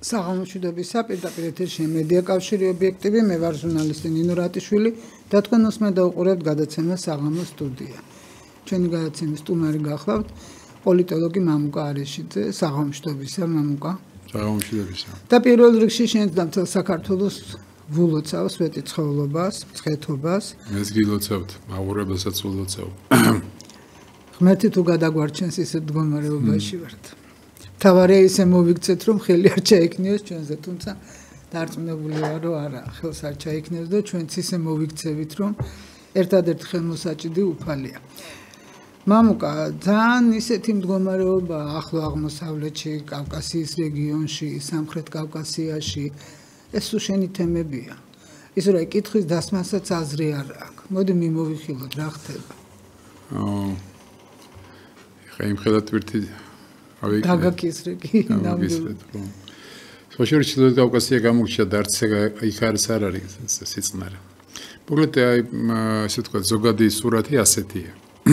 საღამოშვიდობის საპირდაპირ ეთერში მედია კავშირი ობიექტივი, მე ვარ ჟურნალისტი ნინო რატიშვილი და თქვენ უსმენთ და უყურებთ გადაცემას საღამო სტუდია. ჩვენი გადაცემის სტუმარი გახლავთ პოლიტოლოგი მამუკა არეშიძე, საღამოშვიდობისა მამუკა. საღამოშვიდობისა. და პირველ რიგში შენს და მთელ საქართველოს ვულოცავს სვეტიცხოვლობას, მცხეთობას. მეც გილოცავთ, მაყურებელსაც ულოცავ. ღმერთი თუ გადაგვარჩენს ისეთ მდგომარეობაში ვართ. თავარია ისე მოვიქცეთ, რომ ხელი არ ჩაიქნიოს ჩვენზე, თუმცა დარწმუნებული ვარ, რომ არა, ხელს არ ჩაიქნევს და ჩვენც ისე მოვიქცევით, რომ ერთადერთი ხელმოსაჭიდი უფალია. მამუკა, ძალიან ისეთი მდგომარეობა ახლო აღმოსავლეთში, კავკასიის რეგიონში, სამხრეთ კავკასიაში, ეს უშენი თემებია. ის რა კითხვის დასმასაც აზრი არ აქვს. მოდი მიმოვიხილოთ, რა ხდება. ხა იმხედავთ ვერთი დაგაკისრები ნამდვილად. სოციალური ჩრდილოეთ კავკასია გამორჩა და არც იქ არის არ არის სიწყნარე. მოკლედ აი ესე ვთქვათ ზოგადი სურათი ასეთია.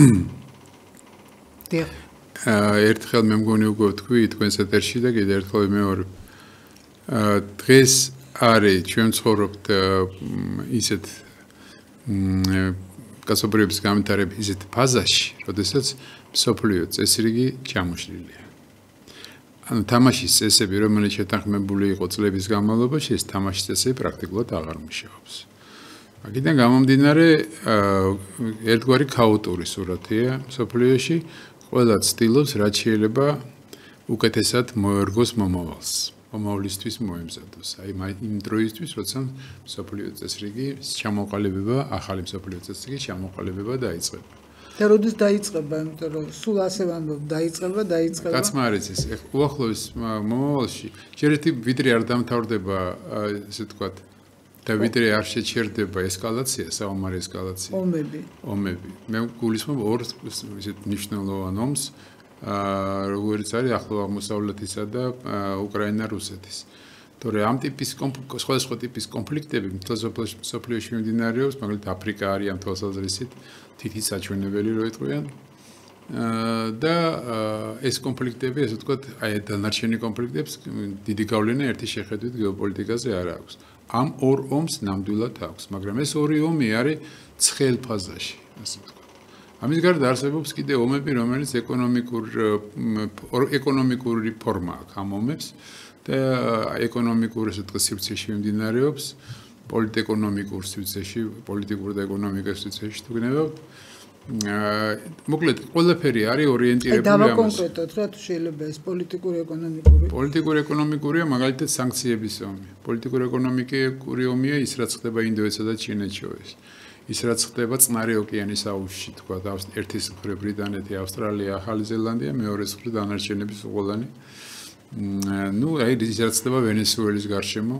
დიახ. ერთხელ მე მგონი უკვე თქვი თქვენს ეთერში და კიდე ერთხელ მეორე. დღეს არის ჩვენ ცხოვრობთ ისეთ კაცობრიობის გამეთარების ისეთ ფაზაში, როდესაც მსოფლიო წესრიგი ჩამოშლილია. ანუ თამაშის წესები, რომელიც შეთანხმებული იყო წლების განმავლობაში, ეს თამაშის წესები პრაქტიკულად აღარ მუშაობს. აქედან გამომდინარე, ერთგვარი ქაოტური სურათია მსოფლიოში, ყველა ცდილობს რაც შეიძლება უკეთესად მოერგოს მომავალს. მომავლისთვის მოემზადოს. აი იმ დროისთვის, როცა მსოფლიო წესრიგი ჩამოყალიბება, ახალი მსოფლიო წესრიგის ჩამოყალიბება დაიწყება. და როდის დაიწყება, იმიტომ რომ სულ ასე ვამბობ, დაიწყება. კაცმა არის ეს, უახლოეს მომავალში, ჯერეთი ვიდრე არ დამთავრდება, ესე ვთქვათ, და ვიდრე არ შეჩერდება ესკალაცია, საომარი ესკალაცია. ომები. მე გულისხმობ ორ ისეთ მნიშვნელოვან ომს, როგორც არის ახლო აღმოსავლეთისა და უკრაინა-რუსეთის. თორე ამ ტიპის სხვადასხვა ტიპის კონფლიქტები მთელ მსოფლიოში მიმდინარეობს, მაგალითად აფრიკა არის ამ თვალსაზრისით თითის საჩვენებელი რო იტყვიან. და ეს კონფლიქტები, ასე ვთქვათ, აი დანარჩენი კონფლიქტებს დიდი გავლენა ერთი შეხედვით გეოპოლიტიკაზე არ აქვს. ამ ორ ომს ნამდვილად აქვს, მაგრამ ეს ორი ომი არის ცხელ ფაზაში, ასე ვთქვათ. ამის გარდა არსებობს კიდე ომები, რომელიც ეკონომიკური ფორმა აქვს ამ ომებს და ეკონომიკურ ესე ვთქვათ სივრცეში მიმდინარეობს, პოლიტეკონომიკურ სივრცეში, პოლიტიკურ და ეკონომიკურ სივრცეში თუ გნებავთ. მოკლედ, ყველაფერი არის ორიენტირებული ამაზე. დავაკონკრეტოთ, რა თუ შეიძლება ეს პოლიტიკურ-ეკონომიკური. პოლიტიკურ-ეკონომიკურია მაგალითად სანქციების ომი. პოლიტიკურ-ეკონომიკური ომია ის, რაც ხდება ინდოეთსა და ჩინეთს შორის. ის რაც ხდება წყნარი ოკეანის აუზში, თქვა და ერთის მხრივ ბრიტანეთი, ავსტრალია, ახალი ზელანდია, მეორეს მხრივ დანარჩენების უყოლანი. ნუ აი ის რაც ხდება ვენესუელის გარშემო.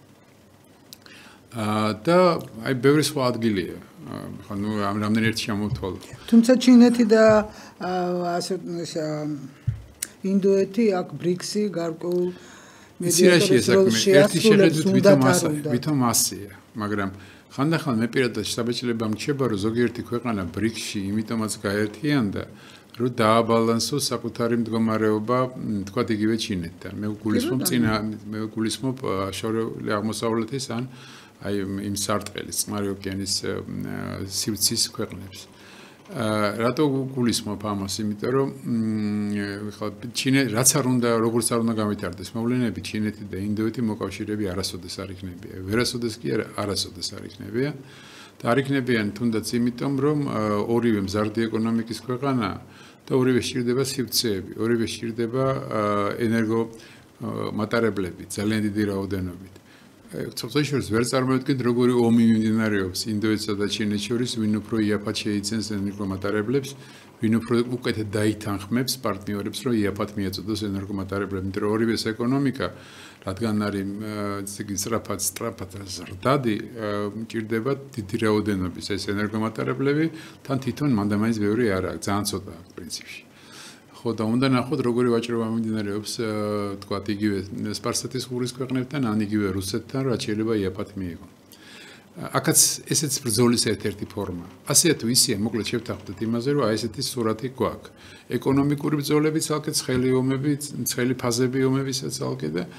და აი ბევრი სხვა ადგილია. ხო ნუ რამდენი ერთი შემოვთვალოთ. თუმცა ჩინეთი და ასე ინდოეთი აქ ბრიქსი გარკვეულ მედიატორის როლში ერთი შეხედვით ვითომ ასია, მაგრამ ხანდახან მე პირადად შთაბეჭდილება მრჩება, რომ ზოგიერთი ქვეყანა ბრიქსში იმიტომაც გაერთიანდა, რომ დააბალანსოს საკუთარი მდგომარეობა, თქვათ იგივე ჩინეთთან. მე გულისხმობ შორეული აღმოსავლეთის ან აი იმ სარტყელის, წყნარი ოკეანის სივრცის ქვეყნებს. რატო გულისხმობ ამას? იმიტომ რომ ხა რაც არ უნდა, როგორც არ უნდა გავითარდეს მოვლენები, ჩინეთი და ინდოეთი მოკავშირეები არასოდეს არ იქნებიან. ვერასოდეს კი არა, არასოდეს არ იქნებიან. და არ იქნებიან თუნდაც იმიტომ, რომ ორივე მზარდი ეკონომიკის ქვეყანა და ორივე სჭირდება სივრცეები, ორივე სჭირდება ენერგო მატარებლები, ძალიან დიდი რაოდენობით. ცოტაშორის ვერ წარმოვიდგენთ როგორი ომი მიმდინარეობს ინდოეთსა და ჩინეთს შორის, ვინ უფრო იაფად შეიცენს ენერგომატარებლებს, ვინ უფრო უკეთად დაითანხმებს პარტნიორებს, რომ იაფად მიეწოდოს ენერგომატარებლები, იმიტომ რომ ორივეს ეკონომიკა, რადგან არის სწრაფად ზრდადი, მჭირდება დიდი რაოდენობის ეს ენერგომატარებლები, თან თვითონ მანდამაინც ბევრი არ აქვს, ძალიან ცოტა პრინციპში. ხო და უნდა ნახოთ როგორი ვაჭრობა მიმდინარეობს, თქვათ იგივე სპარსეთის ყურის ქვეყნებთან, ან იგივე რუსეთთან, რაც შეიძლება იაფად მიიღონ. აქაც ესეც ბრძოლის ერთ-ერთი ფორმა. ასეა თუ ისეა, მოკლედ შევთანხმდეთ იმაზე, რომ აი ესეთი სურათი გვაქვს. ეკონომიკური ბრძოლები ცალკე, ცხელი ომები, ცხელი ფაზები ომებისა ცალკე და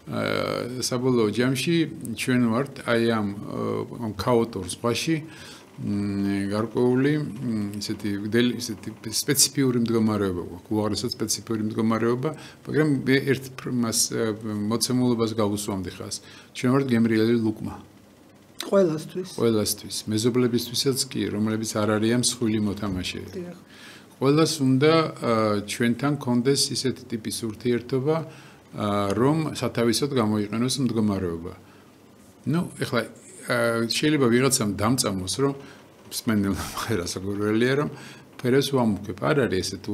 საბოლოო ჯამში ჩვენ ვართ აი ამ ქაოტურ ზღვაში გარკვეული ისეთი სპეციფიური მდგომარეობა გვაქვს, უაღრესად სპეციფიური მდგომარეობა, მაგრამ მე ერთ მას მოცემულობას გავუსვამდი ხას. ჩვენ ვართ გემრიელი ლუკმა. ყველასთვის, მეზობლებისთვისაც კი, რომლებიც არ არიან მსხვილი მოთამაშეები. ყველას უნდა ჩვენთან კონდეს ისეთი ტიპის ურთიერთობა, რომ სათავისოდ გამოიყენოს მდგომარეობა. ნუ, ეხლა შეიძლება ვიღაცამ დამწამოს, რომ მსმენელმა ხერას აგურველია, რომ ფერებს ვამუქებ. არ არის ესეთ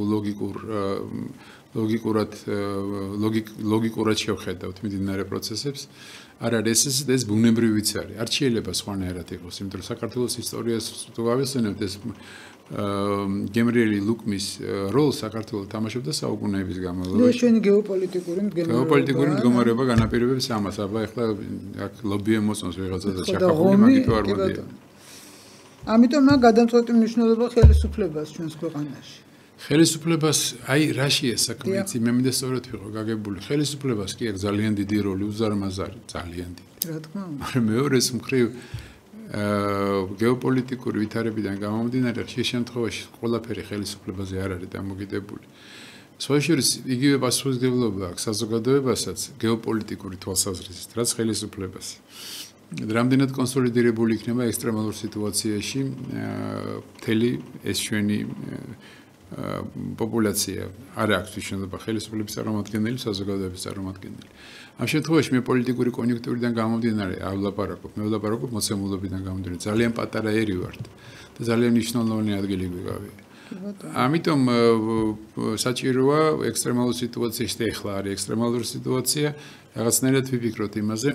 ლოგიკურად შევხედავთ მიმდინარე პროცესებს. არ არის ეს ბუნებრივიც არის. არ შეიძლება სხვანაირად იყოს, იმიტომ რომ საქართველოს ისტორიას თუ გავიხსენებთ ეს გემრიელი ლუკმის როლს საქართველოს თამაშობდა საუკუნეების განმავლობაში. ჩვენი გეოპოლიტიკური მდგომარეობა განაპირობებს ამას. აბა ეხლა აქ ლობი ემოციონს ვიღაცა და ჩახაფული მაგით არ მოდია. ამიტომ მაგ გადამწყვეტი მნიშვნელობა ხელისუფლებას ჩვენს ქვეყანაში. ხელისუფლებას აი რაშია საქმე, იცი მე მინდა სწორად ვიყო გაგებული. ხელისუფლებას კი აქვს ძალიან დიდი როლი, უზარმაზარი, ძალიან დიდი. რა თქმა უნდა. მაგრამ მეორეს მხრივ გეოპოლიტიკური ვითარებიდან გამომდინარე, ხშირ შემთხვევაში ყველაფერი ხელისუფლებაზე არ არის დამოკიდებული. სხვა შორის იგივე პასუხისმგებლობა აქვს საზოგადოებასაც გეოპოლიტიკური თვალსაზრისით, რაც ხელისუფლებას. რამდენად კონსოლიდირებული იქნება ექსტრემალურ სიტუაციაში მთელი ეს ჩვენი პოპულაცია არ აქვს მნიშვნელობა ხელისუფლების წარმომადგენელი, საზოგადოების წარმომადგენელი. ამ შემთხვევაში მე პოლიტიკური კონიუნქტურიდან გამომდინარე არ ვლაპარაკობ, მე ვლაპარაკობ მოცემულობიდან გამომდინარე. ძალიან პატარა ერი ვართ და ძალიან მნიშვნელოვანი ადგილი გვიგავი. ამიტომ საჭიროა ექსტრემალურ სიტუაციაში და ეხლა არის ექსტრემალური სიტუაცია, რაღაცნაირად ვიფიქროთ იმაზე,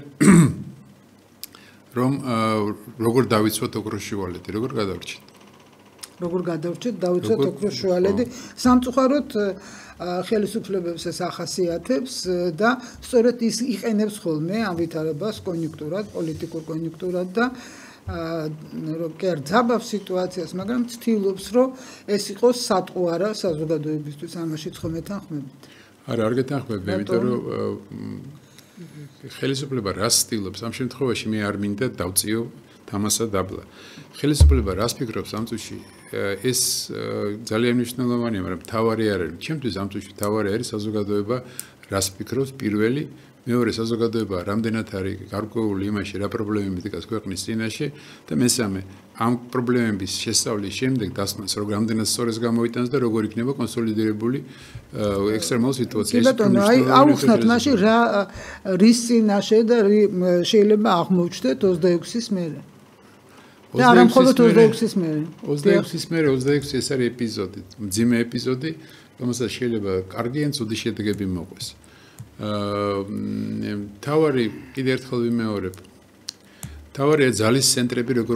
რომ როგორ დავიცვათ ოქროს შუალედი, როგორ გადავრჩით. როგორ გადავრჩეთ, დავიცვათ ოქროს შუალედი, სამწუხაროდ ხელისუფლებებს ეს ახასიათებს და სწორედ ის იყენებს ხოლმე ამ ვითარებას კონიუნქტურად, პოლიტიკურ კონიუნქტურად და როგორ ძაბავს სიტუაციას, მაგრამ ცდილობს, რომ ეს იყოს სატყუარა საზოგადოებისთვის, ამაშიც ხომ ეთანხმებით. არა, არ გეთანხმები, იმიტომ რომ ხელისუფლება რას ცდილობს ამ შემთხვევაში მე არ მინდა დავწიო თამასა დაბლა. ხელისუფლება რას ფიქრობს ამ წუთში? ეს ძალიან მნიშვნელოვანია, მაგრამ თავარი არ არის. ჩემთვის ამ წუთში თავარი არის საზოგადოება რას ფიქრობს პირველი, მეორე საზოგადოება რამდენად არის გარკვეული იმაში, რა პრობლემები დგას ქვეყნის წინაშე და მესამე ამ პრობლემების შესწავლის შემდეგ დასმას, რომ რამდენად სწორეს გამოიტანს და როგორ იქნება კონსოლიდირებული ექსტრემალურ სიტუაციაში. კი ბატონო, აი აუხსნათ მაშინ რა რის წინაშე და შეიძლება აღმოჩნდეთ 26-ის მერე. და არა მხოლოდ 26-ის მერე. 26-ის მერე, 26 ეს არის ეპიზოდი, მძიმე ეპიზოდი, რომელსაც შეიძლება კარგი ან ცუდი შედეგები მოყვეს. თავარი კიდე ერთხელ ვიმეორებ. თავარია ძალის ცენტრები როგორ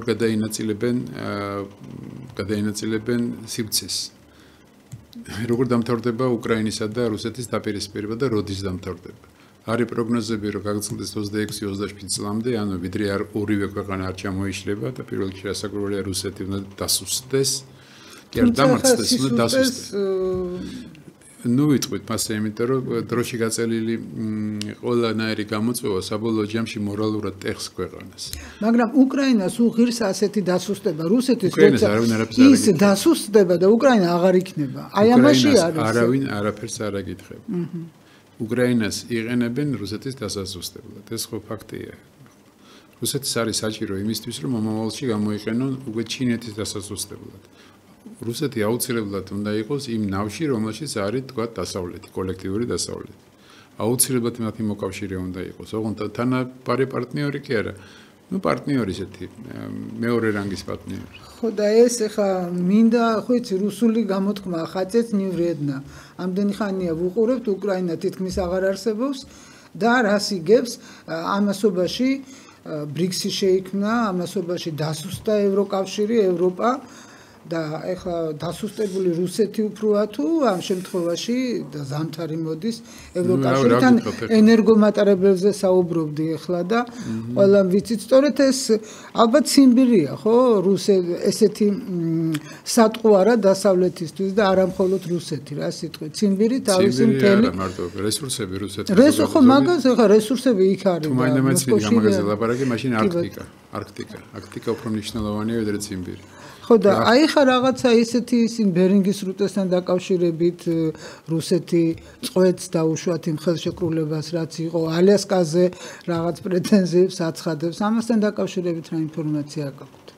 გადაინაწილებენ სივრცეს. როგორ დამთავრდება უკრაინისა და რუსეთის დაპირისპირება და როდის დამთავრდება. არის პროგნოზები, რომ გაგრძელდეს 26-28 წლამდე, ანუ ვიდრე არ ორივე ქვეყანა არ ჩამოიშლება და პირველ რიგში რასაკვირველია რუსეთი უნდა დასუსტდეს. კი არ დამარცხდეს, უნდა დასუსტდეს. ნუ ვიტყვით მასე, იმიტომ რომ დროში გაწელილი ყველანაირი გამოწვევა საბოლოო ჯამში მორალურად ტეხს ქვეყანას. მაგრამ უკრაინას უღირს ასეთი დასუსტება, რუსეთის როცა ის დასუსტდება და უკრაინა აღარ იქნება. აი ამაში არის. არავინ არაფერს არ აკითხება. უკრაინას იყენებენ რუსეთის დასასუსტებლად. ეს ხო ფაქტია. რუსეთის არის საჭირო იმისთვის, რომ მომავალში გამოიყენონ უკვე ჩინეთის დასასუსტებლად. რუსეთი აუცილებლად უნდა იყოს იმ ნავში, რომელშიც არის თქვა დასავლეთი, კოლექტიური დასავლეთი. აუცილებლად მათი მოკავშირე უნდა იყოს. ოღონდ თანაბარი პარტნიორი კი არა. ნუ პარტნიორი ესეთი მეორე რანგის პარტნიორი. ხო და ეს ახლა მინდა ხო იცი რუსული გამოთქმა ხაწეც ნივრედნა. ამდენი ხანია ვუყურებთ უკრაინა თითქმის აღარ არსებობს და რას იგებს ამასობაში ბრიქსი შეიქმნა, ამასობაში დასუსტა ევროკავშირი, ევროპა და ეხლა დასუსტებული რუსეთი უფროა თუ ამ შემთხვევაში და ზამთარი მოდის ევროკავშირთან ენერგომატარებლებზე საუბრობდი ეხლა და ყველა ვიცით სწორედ ეს ალბათ ციმბირია ხო ესეთი სატყუ არა დასავლეთისთვის და არა მხოლოდ რუსეთი რა სიტყვით ციმბირი თავისი მთელი რესურსები რუსეთის ხო მაგას ეხლა რესურსები იქ არის თუ მაინც გამაგაზე ლაპარაკი მაშინ არქტიკა უფრო მნიშვნელოვანია ვიდრე ციმბირი ხო და აი ხა რაღაცა ისეთი ისინ ბერინგის რუტესთან დაკავშირებით რუსეთი წვეთს დაუშვათ იმ ხელშეკრულებას რაც იყო ალიასკაზე რაღაც პრეტენზიებს აცხადებს ამასთან დაკავშირებით რა ინფორმაცია გაქვთ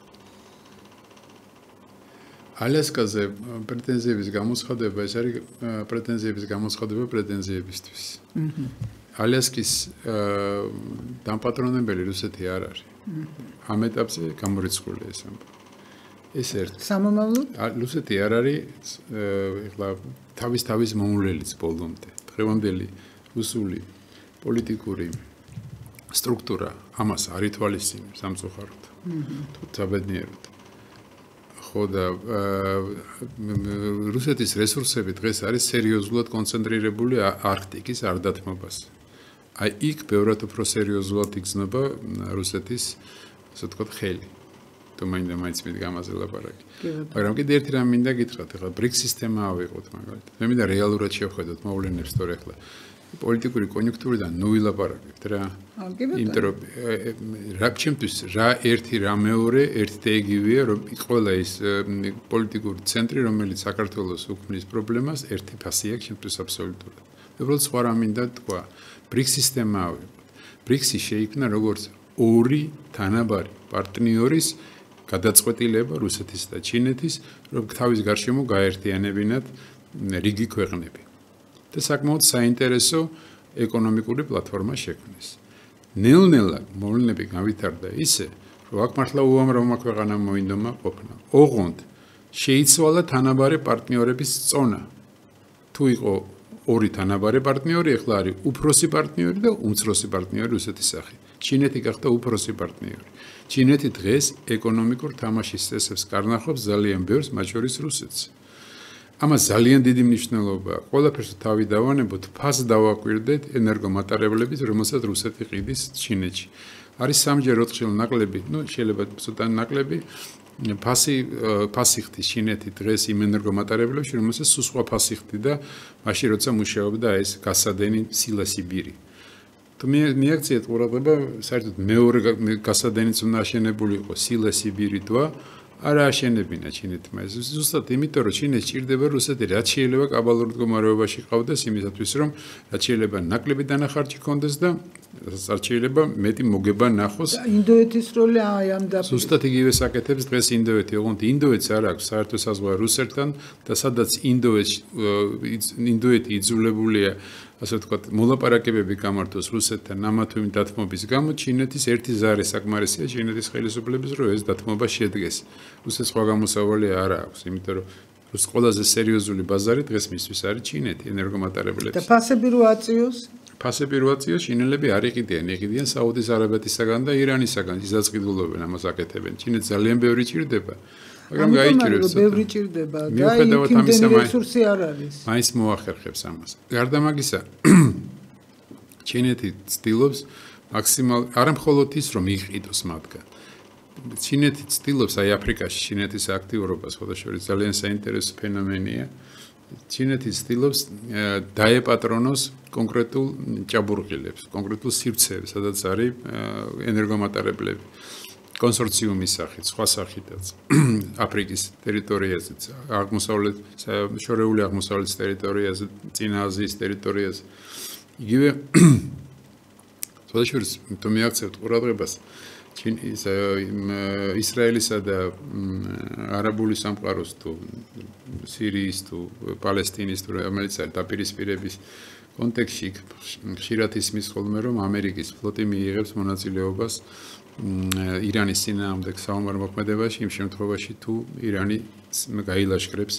ალიასკაზე პრეტენზიების გამოცხადება ეს არის პრეტენზიების გამოცხადება პრეტენზიებისთვის ალიასკის დამპატრონებელი რუსეთი არ არის ამ ეტაპზე გამორიცხულია ეს ამბავი ეს ერთი სამომავლოდ რუსეთი არ არის ეხლა თავის მომვლელიც ბოლომდე დღევანდელი რუსული პოლიტიკური სტრუქტურა ამას არ ითვალისწინებს სამწუხაროდ თუ საბედნიეროდ ხო და რუსეთის რესურსები დღეს არის სერიოზულად კონცენტრირებული არქტიკის არდათმობაზე აი იქ ბევრად უფრო სერიოზულად იგრძნობა რუსეთის ასე ვთქვათ ხელი თუ მაინც მით გამაზე ლაპარაკი მაგრამ კიდე ერთი რამ მინდა გითხრათ ეხლა ბრიქს სისტემა ავიღოთ მაგალითად მე მინდა რეალურად შევხედოთ მოვლენებს თორე ეხლა პოლიტიკური კონიუნქტურიდან ნუ ვილაპარაკებთ რა იმიტომ რომ რა ჩემთვის რა ერთი რა მეორე ერთი და იგივეა რომ ყველა ის პოლიტიკური ცენტრი რომელიც საქართველოს უქმნის პრობლემას ერთი ფასი აქვს ჩემთვის აბსოლუტურად უბრალოდ სხვა რამ მინდა თქვა ბრიქს სისტემა ავიღოთ ბრიქსი შეიქმნა როგორც ორი თანაბარი პარტნიორის გადაწყვეტილება რუსეთის და ჩინეთის რომ თავის გარშემო გაერთიანებინათ რიგი ქვეყნები და საკმაოდ საინტერესო ეკონომიკური პლატფორმა შექმნეს. ნელ-ნელა მოვლენები გავითარდა ისე, რომ აქ მართლა უამრავმა ქვეყანამ მოინდომა ყოფნა. ოღონდ შეიცვალა თანაბარი პარტნიორების წონა. თუ იყო ორი თანაბარი პარტნიორი, ეხლა არის უფროსი პარტნიორი და უმცროსი პარტნიორი რუსეთის სახით. ჩინეთი გახდა უფროსი პარტნიორი. ჩინეთი დღეს ეკონომიკურ თამაშის წესებს კარნახობს ძალიან ბევრს, მათ შორის რუსეთს. ამას ძალიან დიდი მნიშვნელობა აქვს. ყველაფერს თავი დავანებოთ, ფასს დავაკვირდეთ ენერგომატარებლებით, რომელსაც რუსეთი ყიდის ჩინეთში. არის სამჯერ 4 ნაკლები, შეიძლება ცოტა ნაკლები, ფასი ხდის ჩინეთი დღეს იმ ენერგომატარებლებში, რომელსაც სულ სხვა ფასი ხდიდა, მაშინ როცა მუშაობდა ეს გასადენი სილა სიბირი. თუ მიაქციეთ ყურადღება, საერთოდ მეორე გასადენიც უნდა აშენებული იყო სილა სიბირი თვა არა აშენებინა ჩინეთმა ეს ზუსტად იმიტომ რომ ჩინეთს ჭირდება რუსეთი რაც შეიძლება კაბალურ მდგომარეობაში ყავდეს იმისათვის რომ რაც შეიძლება ნაკლები დანახარჯი ქონდეს და რაც შეიძლება მეტი მოგება ნახოს ინდოეთის როლი აი ამ და ზუსტად იგივე საკეთებს დღეს ინდოეთი ოღონდ ინდოეთს არ აქვს საერთო საზღვარი რუსეთთან და სადაც ინდოეთი იძულებულია ასე ვთქვათ მოლაპარაკებები გამართოს რუსეთთან ამა თუ იმ დათმობის გამო ჩინეთის ერთი ზარი საკმარისია ჩინეთის ხელისუფლების რომ ეს დათმობა შედგეს რუსეთს სხვა გამოსავალი არ აქვს იმიტომ რომ რუს ყველაზე სერიოზული ბაზარი დღეს მისთვის არის ჩინეთი ენერგომატარებლების და ფასები რო აწიოს ჩინელები არ იყიდიან საუდის არაბეთისაგან და ირანისაგან ისაც ყიდულობენ ამას აკეთებენ ჩინეთს ძალიან ბევრი ჭირდება მაგრამ გაიჭირებს ბევრი ჭირდება და იმდენი რესურსი არ არის მაინც მოახერხებს ამას გარდა მაგისა ჩინეთი ცდილობს მაქსიმალ არა მხოლოდ ის რომ იყიდოს მათგან ჩინეთი ცდილობს აი აფრიკაში ჩინეთის აქტიურობას ხოდაშორის ძალიან საინტერესო ფენომენია ჩინეთი ცდილობს დაეპატრონოს კონკრეტულ ჭაბურღილებს კონკრეტულ სივრცეებს სადაც არის ენერგომატარებლები კონსორციუმის სახით, სხვა სახითაც, აფრიკის ტერიტორიაზეც, შორეული აღმოსავლეთის ტერიტორიაზე, წინა აზიის ტერიტორიაზე. იგივე შესაძლოა თუ მიაქცევთ ყურადღებას ისრაელისა და არაბული სამყაროს თუ სირიის თუ პალესტინის თუ რომელიც არის დაპირისპირების კონტექსტში ხშირად ისმის ხოლმე რომ ამერიკის ფლოტი მიიღებს მონაწილეობას ირანის წინააღმდეგ საომარ მოქმედებაში იმ შემთხვევაში თუ ირანი გაილაშქრებს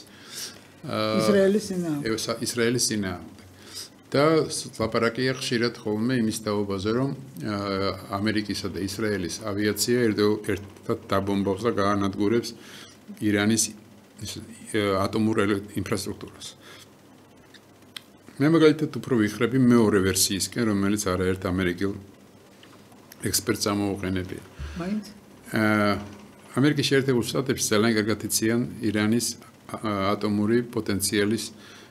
ისრაელის წინააღმდეგ და ლაპარაკია ხშირად ხოლმე იმის თაობაზე რომ ამერიკისა და ისრაელის ავიაცია ერთად დაბომბავს და გაანადგურებს ირანის ატომურ ინფრასტრუქტურას. მე მაგალითად უფრო ვიხრები მეორე ვერსიისკენ, რომელიც არაერთ ამერიკელ ექსპერტს ამოუყენებია. მაინც? ამერიკის შეერთებულ შტატებში ძალიან კარგად იციან ირანის ატომური პოტენციალის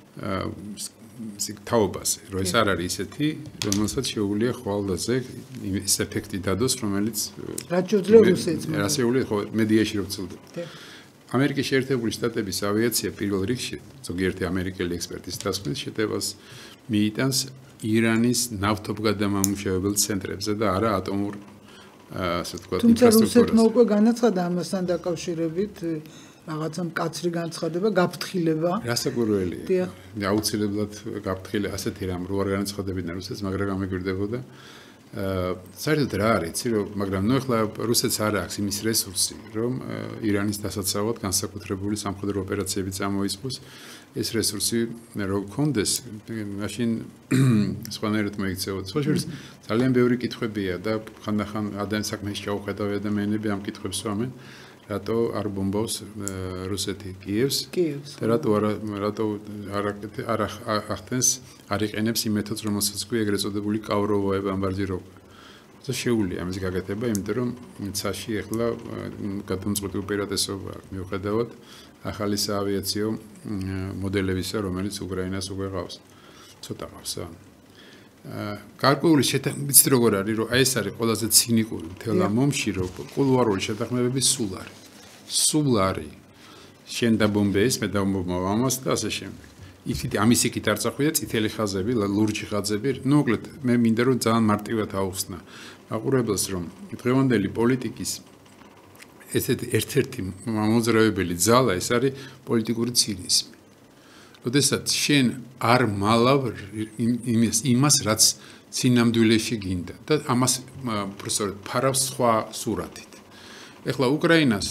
თაობაზე, რომ ეს არ არის ისეთი, რომელსაც შეუძლია ხვალდაზე ის ეფექტი დადოს, რომელიც რაც შეუძლია რუსეთს. რასეული ხო მედიაში რო ვცილდება. ამერიკის შეერთებული შტატების ავიაცია პირველ რიგში ზოგიერთი ამერიკელი ექსპერტის დასკვნის შეტევას მიიტანს ირანის ნავთობგადამამუშავებელ ცენტრებზე და არა ატომურ ასე ვთქვათ ინფრასტრუქტურას. თუმცა რუსეთმა უკვე განაცხადა ამასთან დაკავშირებით რაღაცა მკაცრი განცხადება, გაფრთხილება. რასაკვირველია. აუცილებლად გაფრთხილება ასეთი რამ რო არ განაცხადებინა რუსეთს, მაგრამ გამეგვირდებოდა. საერთოდ რა არის, იცი რომ, მაგრამ ნუ ახლა რუსეთს არ აქვს იმის რესურსი, რომ ირანის დასაცავად განსაკუთრებული სამხედრო ოპერაციები წამოიწყოს. ეს რესურსი რო გქონდეს, მაშინ სხვანაირად მოიქცეოდა. სხვა შორის ძალიან ბევრი კითხვებია და ხანდახან საქმეში ჩაუხედავი ადამიანები ამ კითხვებს ვამენ. რატო არ ბომბავს რუსეთი კიევს? და რატო არ ახდენს, არ იყენებს იმ მეთოდს, რომელსაც ქვია ეგრეთ წოდებული კავროვოე ბომბარდირობა. და შეუძლია ამის გაკეთება, იმიტომ რომ ცაში ახლა გადამწყვეტი უპირატესობა მიუხედავად ახალი საავიაციო მოდელებისა, რომელიც უკრაინას უკვე ყავს. ცოტა ყავს. გარკვეული შეთანხმებით როგორ არის, რომ აი ეს არის ყველაზე ცინიკური მთელ ამ ომში, რომ კულუარული შეთანხმებები სულ არის. შენ დაბომბე ეს, მე დაბომბავ ამას და ასე შემდეგ. იქით ამის იქით არ წახვიდა წითელი ხაზები, ლურჯი ხაზები. ნუ მოკლედ, მე მინდა რომ ძალიან მარტივად აუხსნა მაყურებელს, რომ დღევანდელი პოლიტიკის ერთ-ერთი მომზრევებელი ძალა ეს არის პოლიტიკური ცინიზმი. როდესაც შენ არ მალავ იმას, რაც ცინამდვილეში გინდა და ამას უბრალოდ ფარავს სხვა სურათით. ეხლა უკრაინას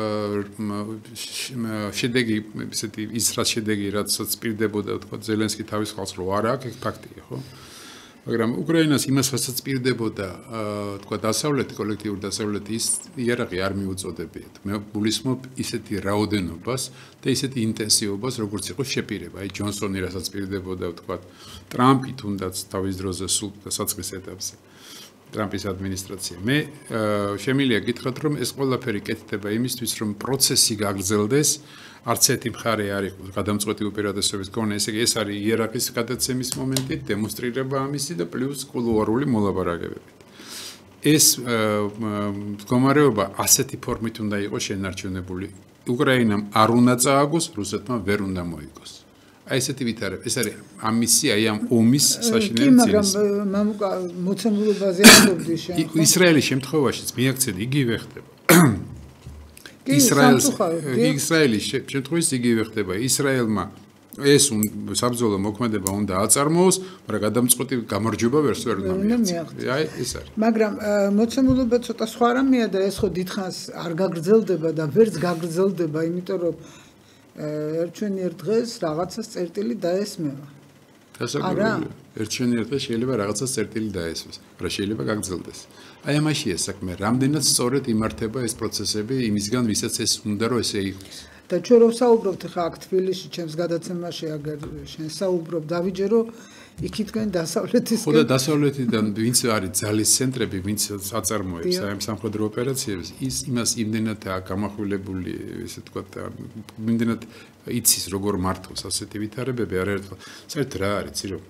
შედეგი, ესეთი ის რა შედეგი, რაცაც პირდებოდა, თქვა ზელენსკი თავის ხალხს რო არ აქვს, ეს ფაქტია, ხო? მაგრამ უკრაინას იმას, რასაც პირდებოდა, თქვა დასავლეთი, კოლექტიური დასავლეთი ის იარაღი არ მიუწოდებიათ. მე გულისხმობ ისეთი რაოდენობას და ისეთი ინტენსივობას, როგორც იყო შეპირება. აი ჯონსონი რასაც პირდებოდა, თქვა ტრამპი თუნდაც თავის დროზე სულ საწყის ეტაპზე. ტრამპის ადმინისტრაცია. მე შემიძლია გითხრათ, რომ ეს ყველაფერი კეთდება იმისთვის, რომ პროცესი გაგრძელდეს, არც ერთი მხარე არ იყოს გადამწყვეტი უპირატესობის მქონე, ესე იგი ეს არის იერარქიის გადაცემის მომენტი, დემონსტრირება ამისი და პლუს კულუარული მოლაპარაკებებით. ეს მდგომარეობა ასეთი ფორმით უნდა იყოს შენარჩუნებული. უკრაინამ არ უნდა წააგოს, რუსეთმა ვერ უნდა მოიგოს. აი ესეთი ვითარება. ეს არის ამისი, აი ამ ომის საშინელი წინსვლა. კი, მაგრამ მამუკა მოცემულობაზე ამბობდი შენ. ისრაელის შემთხვევაშიც მიაქცევი იგივე ხდება. ისრაელის შემთხვევაში იგივე ხდება. ისრაელმა ეს საბრძოლო მოქმედება უნდა აწარმოოს, მაგრამ გადამწყვეტი გამარჯვება ვერც ვერ უნდა მიაღწიოს. აი ეს არის. მაგრამ მოცემულობა ცოტა სხვა რამეა და ეს ხო დიდხანს არ გაგრძელდება და ვერც გაგრძელდება, იმიტომ რომ ერთჩვენიერ დღეს რაღაცას წერტილი დაესმევა. დასაკვირველია. ერთჩვენიერ დღეს შეიძლება რაღაცას წერტილი დაესმეს, მაგრამ შეიძლება გაგრძელდეს. აი ამაშია საქმე, რამდენად სწორედ იმართება ეს პროცესები იმისგან, ვისაც ეს უნდა რომ ესე იყოს. და ჩვენ რო საუბრობთ ხა აქ თბილისში, ჩემს გადაცემაში, აგერ შენ საუბრობ, დავიჯერო იქით თქვენ დასავლეთის ხო და დასავლეთიდან ვინც არის ძალის ცენტრები, ვინც აწარმოებს აი ამ სამხედრო ოპერაციებს, ის იმას იმდენადაა გამახვილებული, ესე ვთქვათ, იმდენად იცის როგორ მართოს ასეთი ვითარებები, არაერთხელ. საერთოდ რა არის, რომ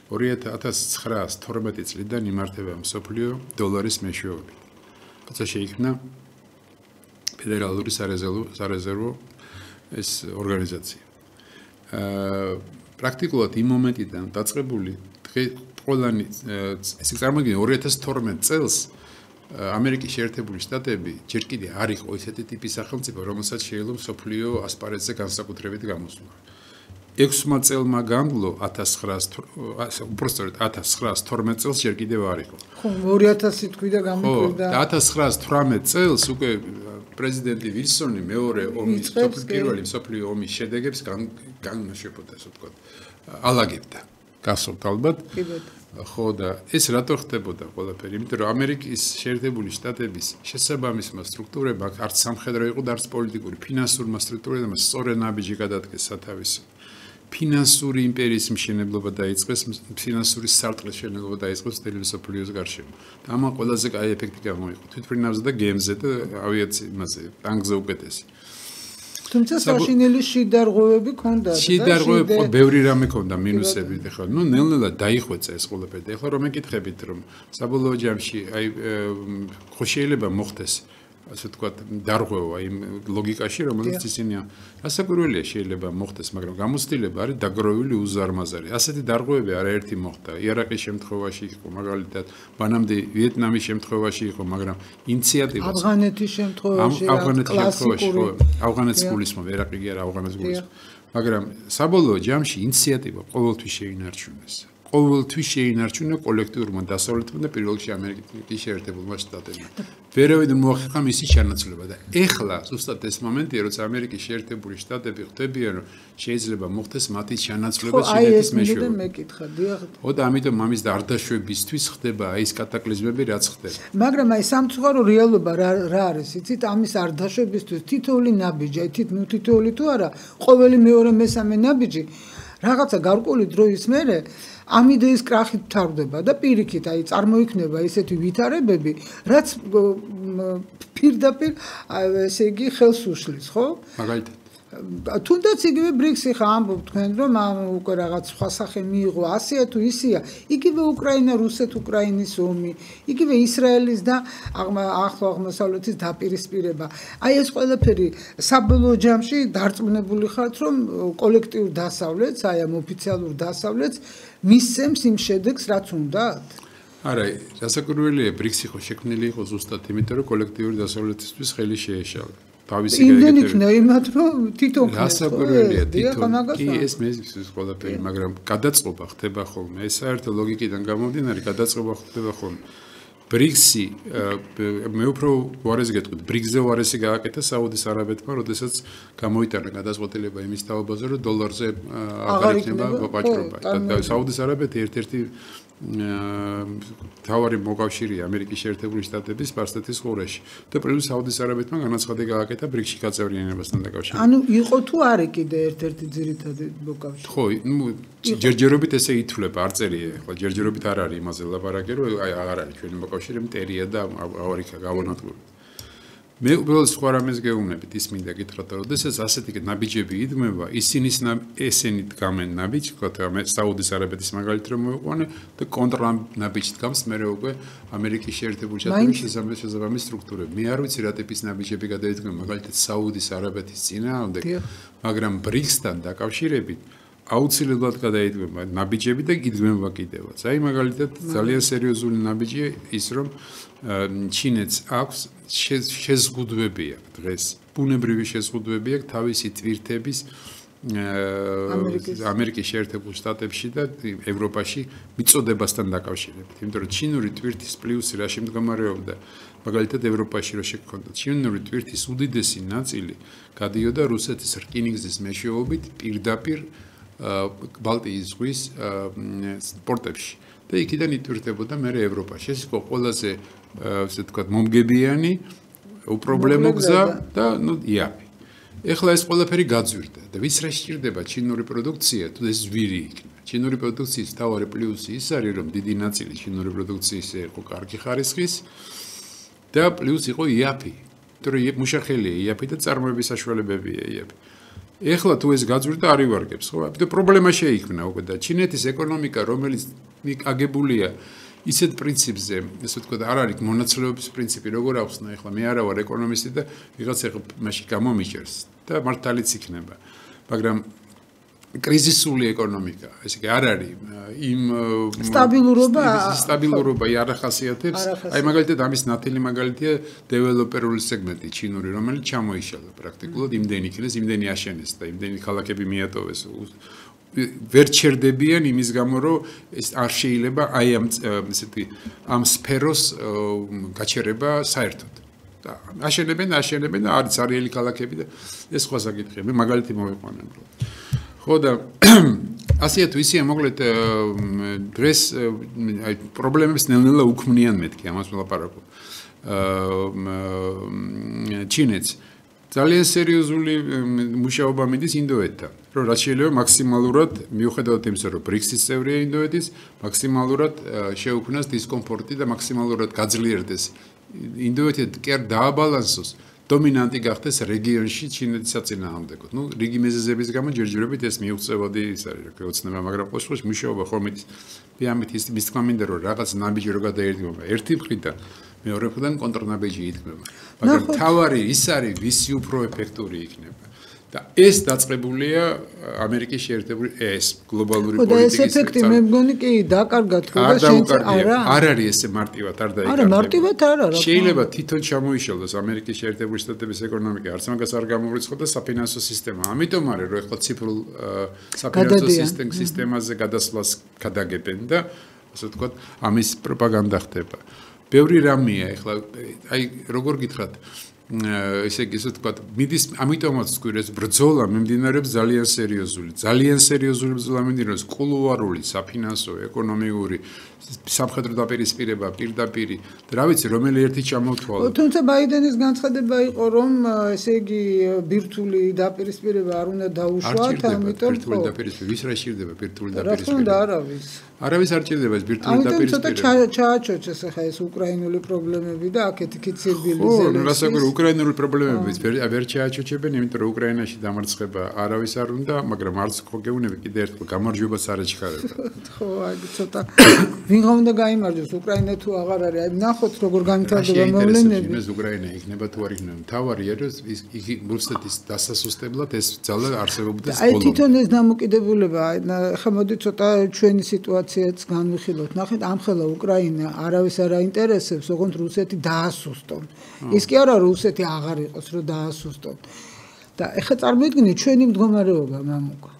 2012 წლიდან იმართება მსოფლიო დოლარის მეშვეობით. როცა შეიქმნა ფედერალური სარეზერვო ეს ორგანიზაცია. პრაქტიკულად იმ მომენტიდან დაწყებული ყველანი ესე წარმოგიდგენთ 2012 წელს ამერიკის შეერთებული შტატები ჯერ კიდე არ იყო ესეთი ტიპის სახელმწიფო, რომელსაც შეიძლება მსოფლიო ასპარეზზე განსაკუთრებით გამოსვლა. 6 წელმა გამგლო 1912 წელს ჯერ კიდევ არ იყო. ხო, 2000 თქვი და გამიკვირდა. და 1918 წელს უკვე პრეზიდენტი ვილსონი მეორე ომის პირველი მსოფლიო ომის შედეგებს განმაშებოდა, ასე ვთქვათ, ალაგებდა. გასult ალბათ. ხო და ეს რატო ხდებოდა ყველაფერი? იმიტომ რომ ამერიკის შეერთებული შტატების შესაბამისმა სტრუქტურებმა არც სამხედრო იყო და არც პოლიტიკური, ფინანსურმა სტრუქტურებმა სწორედ ნაბიჯი გადადგეს სათავეში. ფინანსური იმპერიის მშენებლობა დაიწყეს, ფინანსური სარტყლის მშენებლობა დაიწყეს ტელევიზიის გარშემო. და ამან ყველაზე კაი ეფექტი გამოიღო. თვითმფრინავზე და გემზე და ავიაციაზე, ტანკზე უკეთესი. თუმცა საშინელი შიდარღვევები ქონდა. შიდარღვევები ბევრი რამე ქონდა, მინუსები და ხო. ნუ ნელ-ნელა დაიხვეწა ეს ყველაფერი. და ახლა რომ მეკითხებით რომ საბოლოო ჯამში აი ხო შეიძლება მოხდეს ასე ვთქვათ, დარღვევა იმ ლოგიკაში, რომელიც ისინი ასაკვირველია შეიძლება მოხდეს, მაგრამ გამოცდილება არის დაგროვილი უზარმაზარი. ასეთი დარღვევები არაერთი მოხდა. იარაყის შემთხვევაში იყო, მაგალითად, მანამდე ვიეტნამის შემთხვევაში იყო, მაგრამ ინიციატივა ავღანეთის შემთხვევაში, კლასიკური ავღანეთის გულისხმობა, ერაყი კი არა, ავღანეთის გულისხმობა. მაგრამ საბოლოო ჯამში ინიციატივა ყოველთვის შეინარჩუნეს. ყოველთვის შეინარჩუნა კოლექტიურმა დასავლეთმა და პირველ რიგში ამერიკის შეერთებულმა შტატებმა. ვერავინ მოახერხა მისი ჩანაცვლება და ეხლა ზუსტად ეს მომენტია, როცა ამერიკის შეერთებული შტატები ხვდებიან, რომ შეიძლება მოხდეს მათი ჩანაცვლება ჩინეთის მეშვეობით. ხო და ამიტომ ამის დარდაშვებისთვის ხდება აი ეს კატაკლიზმები, რაც ხდება. მაგრამ აი სამწუხარო რეალობა რა არის, იცით, ამის არდაშვებისთვის თითოეული ნაბიჯი, თითოეული თუ არა, ყოველი მეორე მესამე ნაბიჯი რაღაცა გარკვეული დროის მერე ამ იდეის კრახით მთავრდება და პირიქით აი წარმოიქმნება ესეთი ვითარებები, რაც პირდაპირ ესე იგი ხელს უშლის, ხო? მაგალითად თუნდაც იგივე ბრიქსი ხა ამბობ თქვენ რომ უკვე რაღაც სხვა სახე მიიღო ასია თუ ისია, იგივე უკრაინა, რუსეთ-უკრაინის ომი, იგივე ისრაელის და ახლო აღმოსავლეთის დაპირისპირება. აი ეს ყველაფერი საბოლოო ჯამში დარწმუნებული ხართ რომ კოლექტიურ დასავლეთს, აი ამ ოფიციალურ დასავლეთს მისცემს იმ შედეგს, რაც უნდათ? არა, რასაკვირველია, ბრიქსი ხო შექმნილი იყო ზუსტად იმიტომ რომ კოლექტიური დასავლეთისთვის ხელი შეეშალა. იმდენი იქნა იმათ რომ თვითონ რასაკვირველია თვითონ კი ეს მეზის ყველაფერი, მაგრამ გადაწყობა ხდება ხოლმე. ეს საერთო ლოგიკიდან გამომდინარე გადაწყობა ხდება ხოლმე. ბრიქსი მე უფრო უარეს გეტყვით, ბრიქსზე უარესი გააკეთა საუდის არაბეთმა, როდესაც გამოიტანა გადაწყვეტილება იმის თაობაზე, რომ დოლარზე აღარ იქნება ვაჭრობა. და საუდის არაბეთი ერთ-ერთი თავარი მოკავშირეა ამერიკის შეერთებული შტატების სპარსეთის ყურეში და პრინციპ საუდის არაბეთმა განაცხადი გააკეთა ბრიქსში გაწევრიანებასთან დაკავშირებით. ანუ იყო თუ არის კიდე ერთ-ერთი ძირითადი მოკავშირე? ხო, ნუ ჯერჯერობით ესე ითვლება, არ წერია, ხო, ჯერჯერობით არ არის იმაზე ლაპარაკი, რომ აი აღარ არის ჩვენი მოკავშირე მტერია და ავარიქა გავანადგურე. მე უბრალოდ სხვა რამეს გეუბნებით, ის მინდა გითხრათ, რომ შესაძაც ასეთი ნაბიჯები იდგმება, ესენი დგამენ ნაბიჯს, ვთქვათ, საუდის არაბეთის მაგალითად რომ მოიყვანე და კონტრა ნაბიჯს დგამს მე უკვე ამერიკის შეერთებული შტატების შესაბამის სტრუქტურები. მე არ ვიცი რა ტიპის ნაბიჯები გადაიდგება, მაგალითად საუდის არაბეთის წინააღმდეგ, მაგრამ ბრიქსთან დაკავშირებით აუცილებლად გადაიდგება ნაბიჯები და იდგმება კიდევაც. აი მაგალითად ძალიან სერიოზული ნაბიჯია ის რომ ჩინეთს აქვს შეზღუდვები აქვს დღეს. ბუნებრივი შეზღუდვები აქვს თავისი ტვირთების ამერიკის შეერთებულ შტატებში და ევროპაში მიწოდებასთან დაკავშირებით. იმიტომ რომ ჩინური ტვირთის პლუსი რაში მდგომარეობდა, მაგალითად ევროპაში რო შექონდა ჩინური ტვირთის უდიდესი ნაწილი გადიოდა რუსეთის რკინიგზის მეშვეობით პირდაპირ ბალტიის ზღვის პორტებში და იქიდან იტვირთებოდა მერე ევროპაში. ეს იყო ყველაზე ასე ვთქვათ მომგებიანი უპრობლემო გზა და ნუ იაფი. ეხლა ეს ყველაფერი გაძვირდა და ვის რა სჭირდება ჩინური პროდუქცია თუ ეს ზვირი იქნება. ჩინური პროდუქციის თავარი პლუსი ის არის რომ დიდი ნაწილი ჩინური პროდუქციის იყო კარგი ხარისხის და პლუს იყო იაფი. იმიტომ რომ მუშახელია იაფი და წარმოების საშუალებებია იაფი. ეხლა თუ ეს გაძვირდა არ ივარგებს, ხო? ამიტომ პრობლემა შეიქმნა უკვე და ჩინეთის ეკონომიკა, რომელიც აგებულია ისეთ პრინციპზე, ესე ვთქვათ, არ არის მონაცვლეობის პრინციპი, როგორ ახსნა, ეხლა მე არა ვარ ეკონომისტი და ვიღაცა მაშინ გამომიჭერს და მართალიც იქნება. მაგრამ კრიზისული ეკონომიკა, ესე იგი არ არის იმ სტაბილურობა არ ახასიათებს. აი მაგალითად ამის ნათელი მაგალითია დეველოპერული სეგმენტი ჩინური, რომელიც ჩამოიშალა პრაქტიკულად იმდენი იქნეს, იმდენი აშენეს და იმდენი ქალაქები მიატოვეს. ვერ ჩერდებიან იმის გამო, რომ ეს არ შეიძლება აი ამ სფეროს გაჩერება საერთოდ. აშენებენ და არის არიელი ქალაქები და ეს სხვა საკითხია. მე მაგალითი მოვიყვანე. ხო და ასეა თუ ისეა მოკლედ დღეს აი პრობლემებს ნელ-ნელა უქმნიან მეთქი ამას ვლაპარაკობ. ჩინეთს ძალიან სერიოზული მუშაობა მიდის ინდოეთთან, რომ რაც შეიძლება მაქსიმალურად მიუხედავად იმისა, რომ ბრიქსის წევრია ინდოეთის, მაქსიმალურად შეუქმნას დისკომფორტი და მაქსიმალურად გაძლიერდეს ინდოეთი კი არ დააბალანსოს დომინანტი გახდეს რეგიონში ჩინეთის საწინააღმდეგოდ. ნუ რიგი მეზეზების გამო ჯერჯერობით ეს მიუღწევადი ის არის, რა ოცნება, მაგრამ ყოველთვის მუშაობა ხომ ის ამით ის მის თქმა მინდა რომ რაღაც ნაბიჯი რო გადაერთება ერთი მხრიდან მეორე მხრიდან კონტრნაბიჯი იქმნება. მაგრამ თავარი ის არის ვისი უფრო ეფექტური იქნება. და ეს დაწყებულია ამერიკის შეერთებული ეს გლობალური პოლიტიკის. ეს ეფექტი მე მგონი კი დაკარგათ ხო და შენც არა. არ არის ესე მარტივად არ დაიკარგება. არა მარტივად არა რა. შეიძლება თვითონ ჩამოიშალოს ამერიკის შეერთებული შტატების ეკონომიკა, არც მაგას არ გამოვრიცხოთ და საფინანსო სისტემა. ამიტომ არის რომ ეხლა ციფრულ საფინანსო სისტემაზე გადასვლას გადაგებენ და ასე ვთქვათ, ამის პროპაგანდა ხდება. ბევრი რამეა ეხლა აი როგორ გითხრათ ესე იგი ისე ვთქვათ, მიდის ამიტომაც ვქვი ეს ბრძოლა მიმდინარეობს ძალიან სერიოზული ბრძოლა მიმდინარეობს კულუარული, საფინანსო, ეკონომიკური, სამხედრო დაპირისპირება, პირდაპირი და რა ვიცი, რომელი ერთი ჩამოვთვალო. თუმცა ბაიდენის განცხადება იყო, რომ ესე იგი ბირთვული დაპირისპირება არ უნდა დაუშვათ, ამიტომ ბირთვული დაპირისპირება, ვის რა სჭირდება ბირთვული დაპირისპირება? რა თქმა უნდა, არავის არ სჭირდება ეს ბირთვული დაპირისპირება. ამიტომ ცოტა ჩააჩოჩეს ახლა ეს უკრაინული პრობლემები და აქეთ-იქით სირბილი ზელები. რასაკვირი უკრაინული პრობლემები ვერ ჩააჩოჩებენ, იმიტომ რომ უკრაინაში დამარცხება არავის არ უნდა, მაგრამ არც ხო გეუბნები კიდე ერთხელ გამარჯვებას არ აჩქარება. ხო, აი ცოტა ვინ უნდა გაიმარჯვოს უკრაინა თუ აღარ არის. აი ნახოთ როგორ განვითარდება მოვლენები. ეს უკრაინა იქნება თუ არ იქნება. თავარია რომ იგი რუსეთის დასასუსტებლად ეს ძალა არსებობდეს ბოლომდე. აი თვითონ ეს დამოკიდებულება, ხა მოდი ცოტა ჩვენი სიტუაციაც განვიხილოთ. ნახეთ, ამხელა უკრაინა არავის არ აინტერესებს, ოღონდ რუსეთი დაასუსტონ. ის კი არა რუსეთი აღარ იყოს, რომ დაასუსტონ. და ეხლა წარმოიდგინე ჩვენი მდგომარეობა, მამუკა.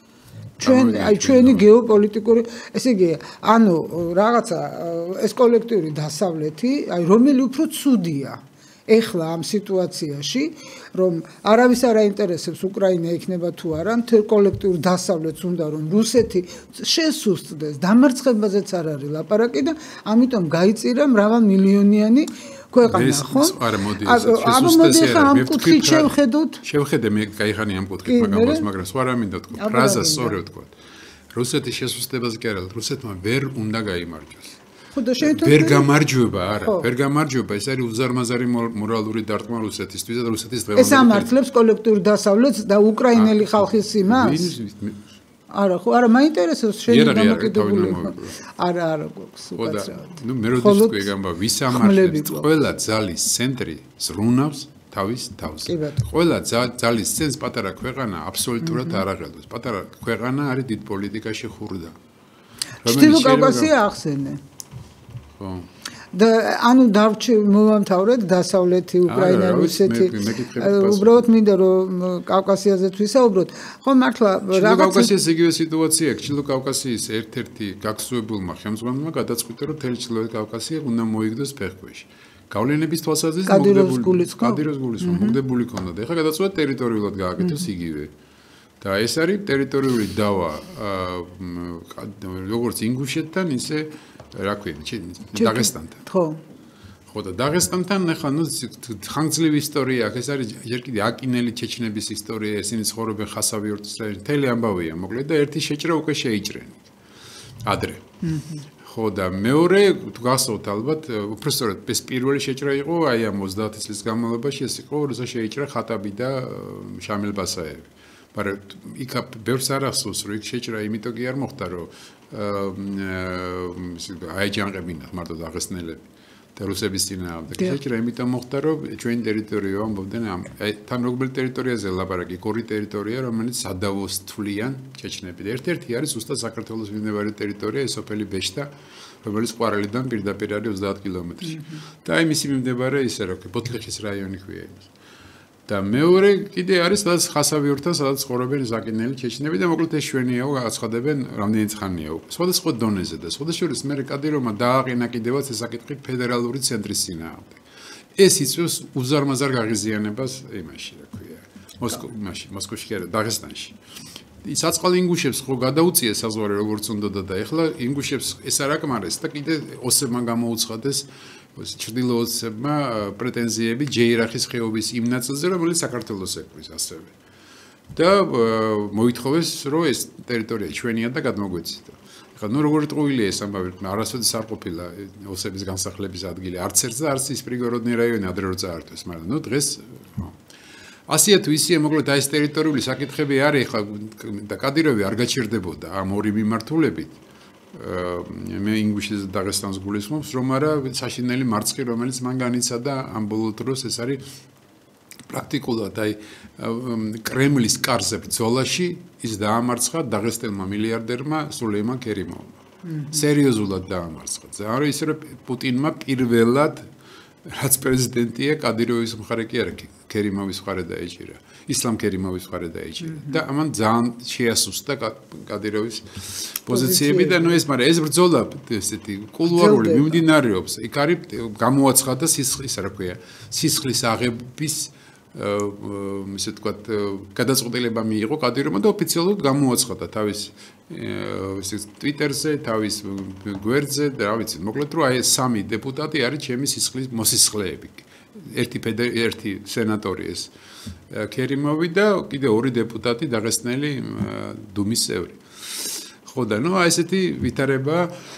ჩვენი გეოპოლიტიკური, ესე იგი, ანუ რაღაცა ეს კოლექტიური დასავლეთი, აი რომელი უფრო ცუდია. ეხლა ამ სიტუაციაში, რომ არავის არ აინტერესებს უკრაინა იქნება თუ არა, მთელ კოლექტიურ დასავლეთს უნდა რომ რუსეთი შესუსტდეს, დამარცხებაზეც არ არის ლაპარაკი და ამიტომ გაიწირა მრავალმილიონიანი ქვეყანა, ხო? არა, მოდი შესუსტეს ამ კუთხით შევხედოთ. შევხედე მე кайხანი ამ კუთხით, მაგრამ სხვა რა მინდა თქვა. ფრაზა სწორი ვთქვა. რუსეთის შესუსტებას კი არა, რუსეთმა ვერ უნდა გაიმარჯვოს. ვერ გამარჯვება, არა, ვერ გამარჯვება, ეს არის უზარმაზარი მორალური დარტყმა რუსეთისთვის და რუსეთის დღევანდელი. ეს ამართლებს კოლექტიურ დასავლეთს და უკრაინელი ხალხის იმას? არა, ხო, არა, მაინტერესებს შენი დამოკიდებულება. არა, გვაქვს უკაცრავად. ნუ მე როდის თქვი გამბა, ვის ამართლებს? ყველა ძალის ცენტრი ზრუნავს თავის თავს. ყველა ძალის ცენტრს პატარა ქვეყანა აბსოლუტურად არ აღელვებს. პატარა ქვეყანა არის დიდ პოლიტიკაში ხურდა. ჩრდილო კავკასია ახსენე. და ანუ მოვამთავრეთ დასავლეთი უკრაინა რუსეთი უბრალოდ მინდა რომ კავკასიაზეც ვისაუბროთ ხო მართლა რაღაც კავკასიის იგივე სიტუაცია აქვს ჩრდილო კავკასიის ერთ-ერთი გაქცეულმა ხელმძღვანელმა გადაწყვიტა რომ თელი ჩრდილოეთ კავკასია უნდა მოიგდოს ფეხქვეშ გავლენების თვალსაზრისით კადიროს მოგდებული ქონდა და ეხლა გადაწყვეტა ტერიტორიულად გააკეთოს იგივე და ეს არის ტერიტორიული დავა როგორც ინგუშეთთან ისე რა ქვია დაღესტანთან ხო ხო და დაღესტანთან ახლა ნუ ხანგრძლივი ისტორია აქვს ეს არის ჯერ კიდე აკინელი ჩეჩნების ისტორია ესენი ცხოვრობენ ხასავიორტის რაიონში მთელი ამბავია მოკლედ და ერთი შეჭრა უკვე შეიჭრენ ადრე ხო და მეორე თუ გასწავთ ალბათ უბრალოდ ეს პირველი შეჭრა იყო აი ამ 30 წლის განმავლობაში ეს იყო როცა შეიჭრა ხატაბი და შამილ ბასაევი მაგრამ იქ ბევრს არ ახსოვს რომ იქ შეჭრა იმიტომ კი არ მოხდა რომ აიჯანყებინათ მარტო დაღესტნელები და რუსების წინააღმდეგ. შეჭრა იმიტომ მოხდა რომ ჩვენი ტერიტორია ამბობდნენ თან რომელ ტერიტორიაზე ლაპარაკი, ორი ტერიტორია რომელიც სადავოს თვლიან ჩეჩნები. ერთ-ერთი არის ზუსტად საქართველოს მიმდებარე ტერიტორია, ეს სოფელი ბეშთა, რომელიც ყვარელიდან პირდაპირ არის 30 კილომეტრში. და აი მისი მიმდებარე ისე რომ ბოთლიხის რაიონი ქვია იმას. და მეორე კიდე არის სადაც ხასავიორთან, სადაც ცხოვრობენ ზაკინელი ჩეჩნები და მოკლედ ეს შვენიაო აცხადებენ რამდენი ხანია უკვე. სხვადასხვა დონეზე და სხვადასხვა მე კადირომა დააყენა კიდევაც ეს საკითხი ფედერალური ცენტრის წინააღმდეგ. ეს იწვევს უზარმაზარ გაღიზიანებას იმაში, რა ქვია, მოსკოვში კი არა, დაღესტანში. საწყალ ინგუშებს ხო გადაუწიეს საზღვარი როგორც უნდა და ეხლა ინგუშებს ეს არ აკმარეს და კიდე ოსებმა გამოუცხადეს ჩრდილოოსებმა პრეტენზიები ჯეირახის ხეობის იმ ნაწილზე რომელიც საქართველოს ეკვის ასევე და მოითხოვეს რომ ეს ტერიტორია ჩვენია და გადმოგვეცით ეხლა ნუ როგორ ტყუილია ეს ამბავი არასოდეს არ ყოფილა ოსების განსახლების ადგილი არც ერთ და არც ის პრიგოროდნი რაიონი ადრე რო წაართვეს მაგრამ ნუ დღეს ასია თუ ისია მოკლედ აი ეს ტერიტორიული საკითხები არის ეხლა და კადიროვი არ გაჩერდებოდა ამ ორი მიმართულებით მე ინგუშის და დაღესტანს გულისხმობს რომ არა საშინელი მარცხი რომელიც მან განიცადა ამ ბოლო დროს ეს არის პრაქტიკულად აი კრემლის კარზე ბრძოლაში ის დაამარცხა დაღესტანმა მილიარდერმა სულეიმან კერიმოვმა სერიოზულად დაამარცხა ზარო ისე რომ პუტინმა პირველად რაც პრეზიდენტია კადიროვის მხარე კი არა კერიმოვის მხარე დაეჭირა ისლამ კერიმოვის მხარე დაეჭირა და ამან ძალიან შეასუსტა კადიროვის პოზიციები და ნუ ეს მაგრამ ეს ბრძოლა ესეთი კულუარული მიმდინარეობს იქ არის გამოაცხადა სისხლის რა ქვია სისხლის აღების ისე თქვათ გადაწყვეტილება მიიღო კადიროვმა და ოფიციალურად გამოაცხადა თავის ტვიტერზე, თავის გვერდზე და რა ვიცი, მოკლედ რომ აი სამი დეპუტატი არის ჩემი სისხლის მოსისხლეები. ერთი სენატორი ეს კერიმოვი და კიდე ორი დეპუტატი დაღესტნელი დუმის წევრი. ხო და ნუ აი ესეთი ვითარება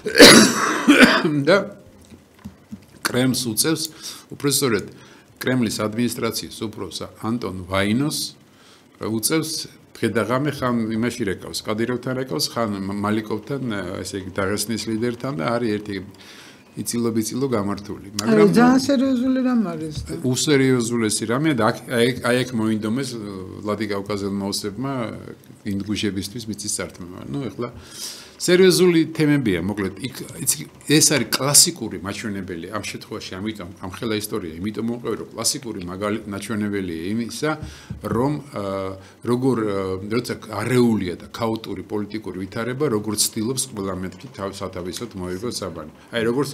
და კრემლს უწევს უპრესორეთ კრემლის ადმინისტრაციის უფროსა ანტონ ვაინოს უწევს დღე-დაღამე ხან იმაში რეკავს, კადიროვთან რეკავს, ხან მალიკოვთან, ესე იგი დაღესტნის ლიდერთან და არის ერთი იწილო გამართული. მაგრამ ძალიან სერიოზული რამ არის და უსერიოზულესი რამეა და აი აქ მოინდომეს ვლადიკავკაზელმა ოსებმა ინგუშებისთვის მიწის წართმევა. ნუ ეხლა სერიოზული თემებია, მოკლედ ეს არის კლასიკური მაჩვენებელი ამ შემთხვევაში, ამიტომ ამ ხელა ისტორია, იმიტომ მოყვე რომ კლასიკური მაჩვენებელია იმისა, რომ როგორ როცა არეულია და ქაოტური პოლიტიკური ვითარება, როგორ ცდილობს ყველა მეთქი თავისთავად მოერგოს საბანი. აი როგორც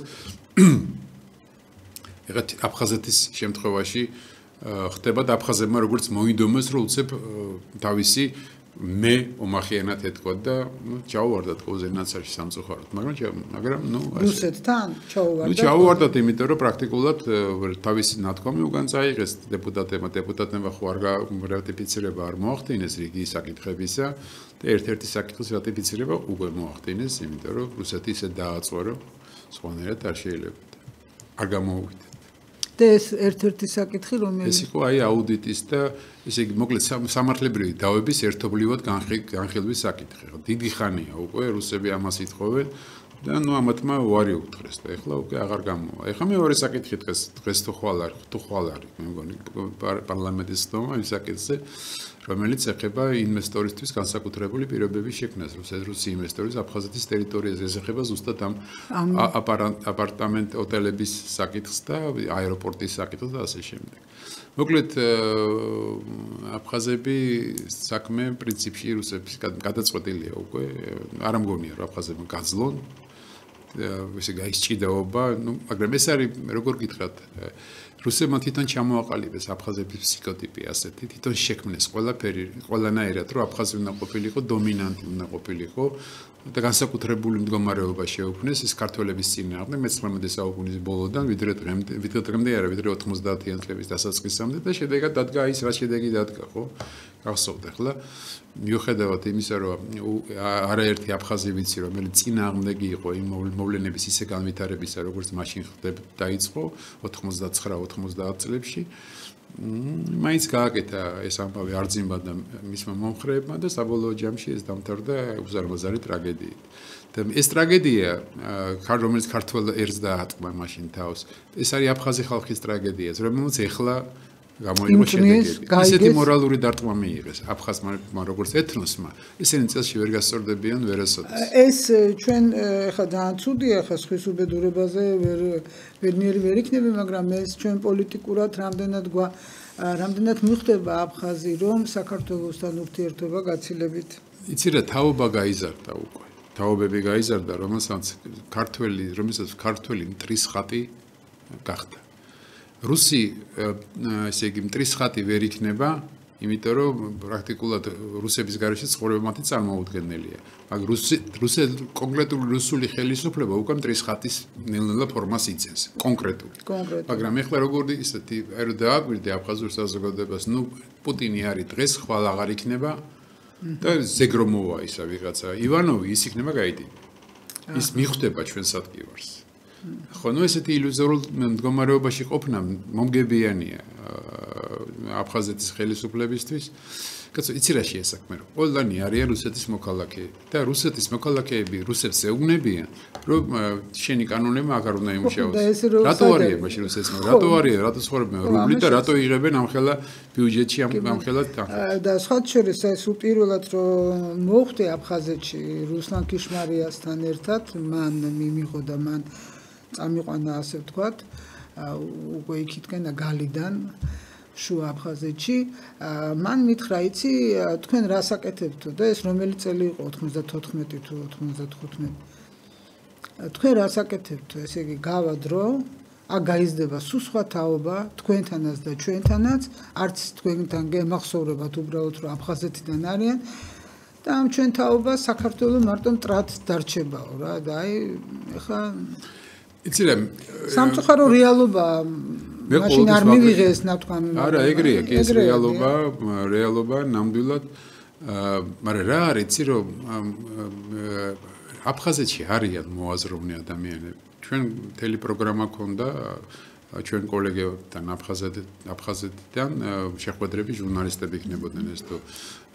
ეხლა აფხაზეთის შემთხვევაში ხდება და აფხაზებმა როგორც მოინდომეს, რომ უცებ თავისი მე ომახიანად ეთქვა და ჩაუვარდათ კოზენაცაში სამწუხაროდ მაგრამ ნუ რუსეთთან ჩაუვარდათ იმიტომ რომ პრაქტიკულად თავისი ნათქვამი უკან წაიღეს დეპუტატებმა ხო არ რატიფიცირება არ მოახდინეს რიგი საკითხებისა და ერთ-ერთი საკითხის რატიფიცირება უკვე მოახდინეს იმიტომ რომ რუსეთი ისე დააწვა რომ სხვანაირად არ შეიძლება არ გამოუვიდა და ეს ერთ-ერთი საკითხი რომელიც ეს იყო აი აუდიტის და ესე იგი მოკლედ სამართლებრივი დავების ერთობლივად განხილვის საკითხი. დიდი ხანია უკვე რუსები ამას ითხოვენ და ნუ ამათმა უარი უთხრეს და ეხლა უკვე აღარ გამოვა. ეხლა მეორე საკითხი დღეს თუ ხვალ არის მე მგონი პარლამენტის სტომა ის საკითხზე რომელიც ეხება ინვესტორისთვის განსაკუთრებული პირობების შექმნას რუსი ინვესტორის აფხაზეთის ტერიტორიაზე ეს ეხება ზუსტად ამ აპარტამენტ ოტელების საკითხს და აეროპორტის საკითხს და ასე შემდეგ. მოკლედ აფხაზები საქმე პრინციპში რუსების გადაწყვეტილია უკვე არ ამგონია რომ აფხაზები გაძლონ ესე გაისჭიდაობა ნუ მაგრამ ეს არის როგორ გითხრათ რუსებმა თვითონ ჩამოაყალიბეს აფხაზების ფსიქოტიპი ასეთი თვითონ შექმნეს ყველაფერი ყველანაირად რომ აფხაზი უნდა ყოფილიყო დომინანტი უნდა ყოფილიყო და განსაკუთრებული მდგომარეობა შეუქმნეს ეს ქართველების წინააღმდეგ მე-19 საუკუნის ბოლოდან ვიდრე დღემდე არა ვიდრე 90-იან წლების დასაწყისამდე და შედეგად დადგა ის რა შედეგი დადგა ხო გახსოვთ ახლა მიუხედავად იმისა რომ არაერთი აფხაზი ვიცი რომელიც წინააღმდეგი იყო იმ მოვლენების ისე განვითარებისა როგორც მაშინ დაიწყო 89-90 წლებში მაინც გააკეთა ეს ამბავი არძიმბა და მისმა მომხრეებმა და საბოლოო ჯამში ეს დამთავრდა უზარმაზარი ტრაგედიით. და ეს ტრაგედია რომელიც ქართველ ერს დაატყმა მაშინ თავს ეს არის აფხაზი ხალხის ტრაგედია რომელიც ეხლა გამოიღო შედეგები. ისეთი მორალური დარტყმა მიიღეს აფხაზმა როგორც ეთნოსმა ესენი წელში ვერ გასწორდებიან ვერასოდეს. ეს ჩვენ ხა ძალიან ცუდია ხა სხვის უბედურებაზე ვერ იქნები მაგრამ ეს ჩვენ პოლიტიკურად რამდენად მიხვდება აფხაზი რომ საქართველოსთან ურთიერთობა გაცილებით. იცი რა თაობა გაიზარდა უკვე. თაობები გაიზარდა რომელსაც ქართველი მტრის ხატი გახდა. რუსი ესე იგი მტრის ხატი ვერ იქნება იმიტომ რომ პრაქტიკულად რუსების გარეშე ცხოვრება მათი წარმოუდგენელია. მაგრამ კონკრეტული რუსული ხელისუფლება უკვე მტრის ხატის ნელ-ნელა ფორმას იწევს, კონკრეტული. მაგრამ ეხლა როგორ ისეთი რომ დააკვირდე აფხაზურ საზოგადოებას, პუტინი არის დღეს, ხვალ აღარ იქნება და ზეგრომოვა ისა ვიღაცა. ივანოვი ის იქნება გაიდინი. ის მიხვდება ჩვენ სადგივარს. ხო, ესეთი ილუზორულ მდგომარეობაში ყოფნა მომგებიანია აფხაზეთის ხელისუფლებისთვის. კაცო, იცი რა შეესაქმე, რომ ყველანი არიან რუსეთის მოქალაქეები და რუსეთის მოქალაქეები რუსებს ეუბნებიან, რომ შენი კანონები აღარ უნდა იმუშაოს. რატო არიან მაშინ რუსეთს? რატო არიან? რატო ცხოვრობენ რუბლით და რატო იღებენ ამხელა ბიუჯეტში ამხელა თანხებს? და სხვა შორის ეს უპირველად რომ მოხვდი აფხაზეთში რუსლან ქიშმარიასთან ერთად, მან მიმიღო და მან წამიყვანა ასე ვთქვათ, უკვე იქითკენ გალიდან შუა აფხაზეთში, მან მითხრა, იცი, თქვენ რას აკეთებთო და ეს რომელი წელი იყო 94 თუ 95. თქვენ რას აკეთებთო, ესე იგი გავა დრო, გაიზრდება სულ სხვა თაობა თქვენთანაც და ჩვენთანაც, არც თქვენთან გემახსოვრებათ უბრალოდ რომ აფხაზეთიდან არიან და ამ ჩვენ თაობა საქართველოს მარტო მტრად დარჩებაო რა და აი ეხლა იცი რა სამწუხარო რეალობა მაშინ არ მივიღეს ნათქვამი არა ეგრეა კი ეს რეალობა ნამდვილად მაგრამ რა არის იცი რომ აფხაზეთში არიან მოაზროვნე ადამიანები ჩვენ მთელი პროგრამა ქონდა ჩვენ კოლეგებთან აფხაზეთიდან შეხვედრები ჟურნალისტები იქნებოდნენ ეს თუ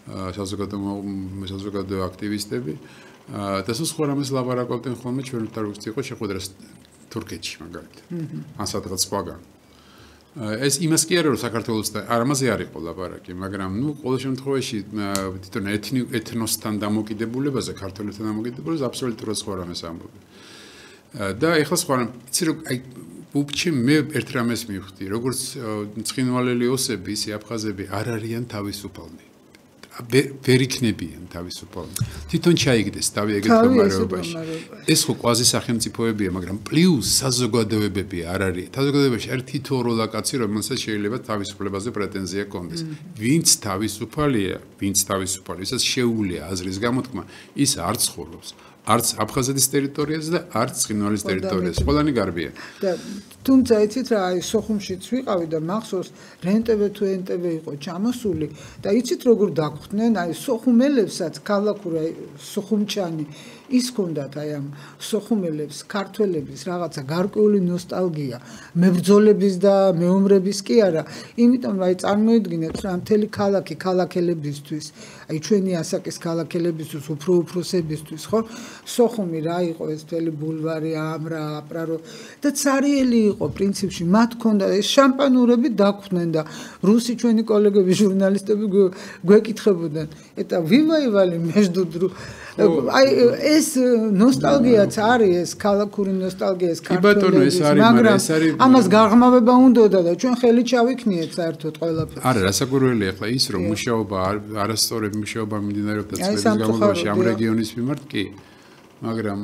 საზოგადო აქტივისტები და სხვა რამეს ლაპარაკობდნენ ხოლმე ჩვენთან როგორც იყო შეხვედრა თურქეთში მაგალითად ან სადღაც სხვაგან ეს იმას კი არა რომ საქართველოს და ამაზე არ იყო ლაპარაკი მაგრამ ყოველ შემთხვევაში თვითონ ეთნოსთან დამოკიდებულებაზე ქართველებთან დამოკიდებულებაზე აბსოლუტურად სხვა რამეს ამბობენ და ეხლა სხვა იცი რომ აი ბუბჩი მე ერთ რამეს მივხვდი როგორც ცხინვალელი ოსები ისე აფხაზები არ არიან თავისუფალნი ვერ იქნებიან თავისუფალნი თვითონ ჩაიგდეს თავი ეგეთ მდგომარეობაში ეს ხო კვაზი სახელმწიფოებია მაგრამ პლუს საზოგადოებები არ არის საზოგადოებაში არის თითოეულ კაცი რომელსაც შეიძლება თავისუფლებაზე პრეტენზია ჰქონდეს ვინც თავისუფალია ვისაც შეუულია აზრის გამოთქმა ის არ ცხოვრობს არც აფხაზეთის ტერიტორიაზე და არც ცხინვალის ტერიტორიაზე ყველანი გარბიან და თუმცა იცით რა აი სოხუმშიც ვიყავი და მახსოვს რენტები თუ ენტები იყო ჩამოსული და იცით როგორ დაგხვდნენ აი სოხუმელებსაც ქალაქური სოხუმჭანი ის ჰქონდათ აი ამ სოხუმელებს ქართველების რაღაცა გარკვეული ნოსტალგია მებრძოლების და მეომრების კი არა იმიტომ რომ აი წარმოიდგინეთ რა მთელი ქალაქი ქალაქელებისთვის აი ჩვენი ასაკის ქალაქელებისთვის უფროსებისთვის ხო სოხუმი რა იყო ეს მთელი ბულვარი ამრა აპრარო და цаრიელი იყო პრინციპში მათ ჰქონდა ეს შამპანურები დაგხვდნენ და რუსი ჩვენი კოლეგები ჟურნალისტები გვეკითხებოდნენ ეტა ვივაივალი მეждудру აი ეს ნოსტალგიაც არის ეს ქალაქური ნოსტალგია ეს ქართველების მაგრამ ამას გაღრმავება უნდოდა და ჩვენ ხელი ჩავიქნიეთ საერთოდ ყველაფერს არა რასაკვირველია ახლა ის რომ მუშაობა არასწორად მუშაობა მიმდინარეობდა წლების განმავლობაში ამ რეგიონის მიმართ კი მაგრამ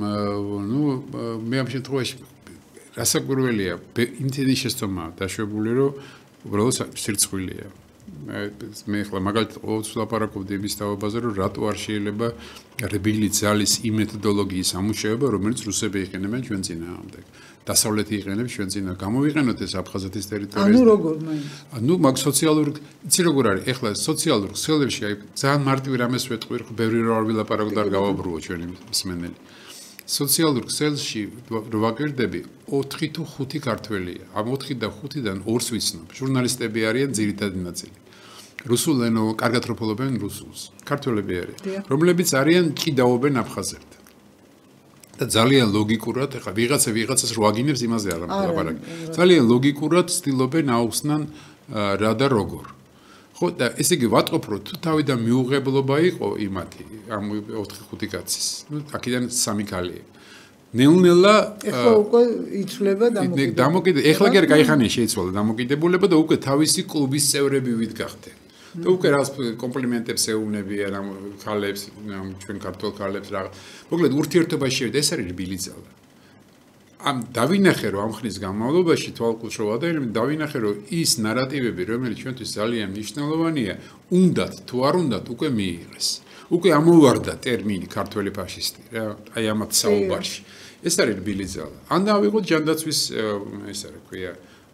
მე ამ შემთხვევაში რასაკვირველია იმითი შეცდომა დაშვებული რომ უბრალოდ სირცხვილია მე ახლა მაგალითად ყოველთვის ლაპარაკობდი იმის თაობაზე რომ რატო არ შეიძლება რბილი ძალის იმ მეთოდოლოგიის ამუშავება რომელიც რუსები იყენებენ ჩვენ წინააღმდეგ დასავლეთი იყენებს ჩვენ წინა გამოვიყენოთ ეს აფხაზეთის ტერიტორიაზე ანუ როგორ მაინც მაგ სოციალური იცი როგორ არის ახლა სოციალურ ქსელებში აი ძალიან მარტივი რამეს ვეთყვი რომ ბევრი რო არ ვილაპარაკო და არ გავაბრუო ჩვენი მსმენელი სოციალურ ქსელში რო ვაკერდები 4 თუ 5 ქართველია ამ 4 და 5-დან 2-ს ვიცნობ ჟურნალისტები არიან ძირითადი ნაწილი რუსულ ენო კარგად როფლობენ რუსულს ქართველები არიან რომლებიც არიან ჭიდაობენ აფხაზეთთან და ძალიან ლოგიკურად ეხლა ვიღაცას რო აგინებს იმაზე არ ლაპარაკი ძალიან ლოგიკურად ცდილობენ აუხსნან რა და როგორ ხო და ესე იგი ვატყობ რომ თუ თავიდან მიუღებლობა იყო იმათი ამ 4-5 კაცის აქედან 3 ქალია ნელ-ნელა ეხლა უკვე იცვლება დამოკიდებულება ეხლა კი არ გაიხანია შეიცვალა დამოკიდებულება და უკვე თავისი კლუბის წევრები ვით გახდნენ და უკვე რას კომპლიმენტებს ეუბნებიან ამ ხალებს ჩვენ ქართულ ხალებს რა მოკლედ ურთიერთობაში შევიდა ეს არის რბილი ძალა ამ დავინახე რომ ამ ხნის განმავლობაში თვალყურშოვ ადამიანები დავინახე რომ ის ნარატივები რომელიც ჩვენთვის ძალიან მნიშვნელოვანია უნდათ თუ არ უნდათ უკვე მიიღეს უკვე ამოვარდა ტერმინი ქართველი ფაშისტი რა აი ამათ საუბარში ეს არის რბილი ძალა ან დავიღოთ ჯანდაცვის ეს არის ქვია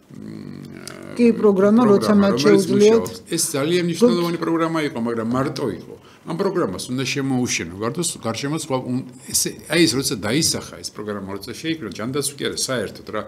კი პროგრამა როცა მათ შეუძლიათ ეს ძალიან მნიშვნელოვანი პროგრამა იყო მაგრამ მარტო იყო ამ პროგრამას უნდა შემოუშენო გარშემო სხვა ეს აი ეს როცა დაისახა ეს პროგრამა როცა შეიკრა ჯანდაცვა კი არა საერთოდ რა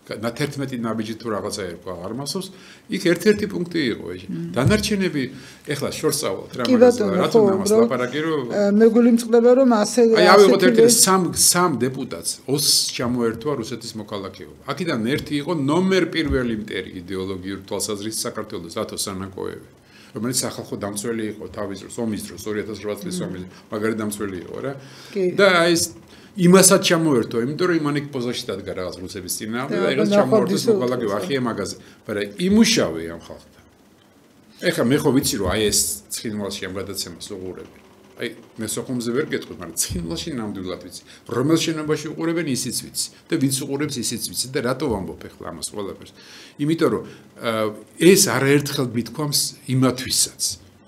11 ნაბიჯი თუ რაღაცა ერქვა არ მასობს იქ ერთ-ერთი პუნქტი იყო ეს დანარჩენები ეხლა შორსავალთ რა რატომ ამას ლაპარაკი რომ მეგული მწყდება რომ ასე აი ავიღოთ ერთ-ერთი სამ დეპუტატს ოს ჩამოერთვა რუსეთის მოქალაქეობა აქედან ერთი იყო ნომერ პირველი მტერი იდეოლოგიურ თვალსაზრისით საქართველოს ათო სანაკოევი რომელიც სახალხო დამცველი იყო თავის დროს ომის დროს 2008 წლის ომის მაგარი დამცველი იყო რა და აი ეს იმასაც ჩამოერთვა იმიტომ რომ იმან იქ პოზაში დადგა რაღაც რუსების წინააღმდეგ და ეგას ჩამოერთვეს მოქალაქე ვახიე მაგაზე მაგრამ იმუშავე ამ ხალხთან ეხლა მე ხო ვიცი რომ აი ეს ცხინვალში ამ გადაცემას უყურებენ აი მე სოხუმზე ვერ გეტყვი მაგრამ ცხინვალში ნამდვილად ვიცი რომელ შენობაში უყურებენ ისიც ვიცი და ვინც უყურებს ისიც ვიცი და რატო ვამბობ ეხლა ამას ყველაფერს იმიტომ რომ ეს არაერთხელ მithქვამს იმათვისაც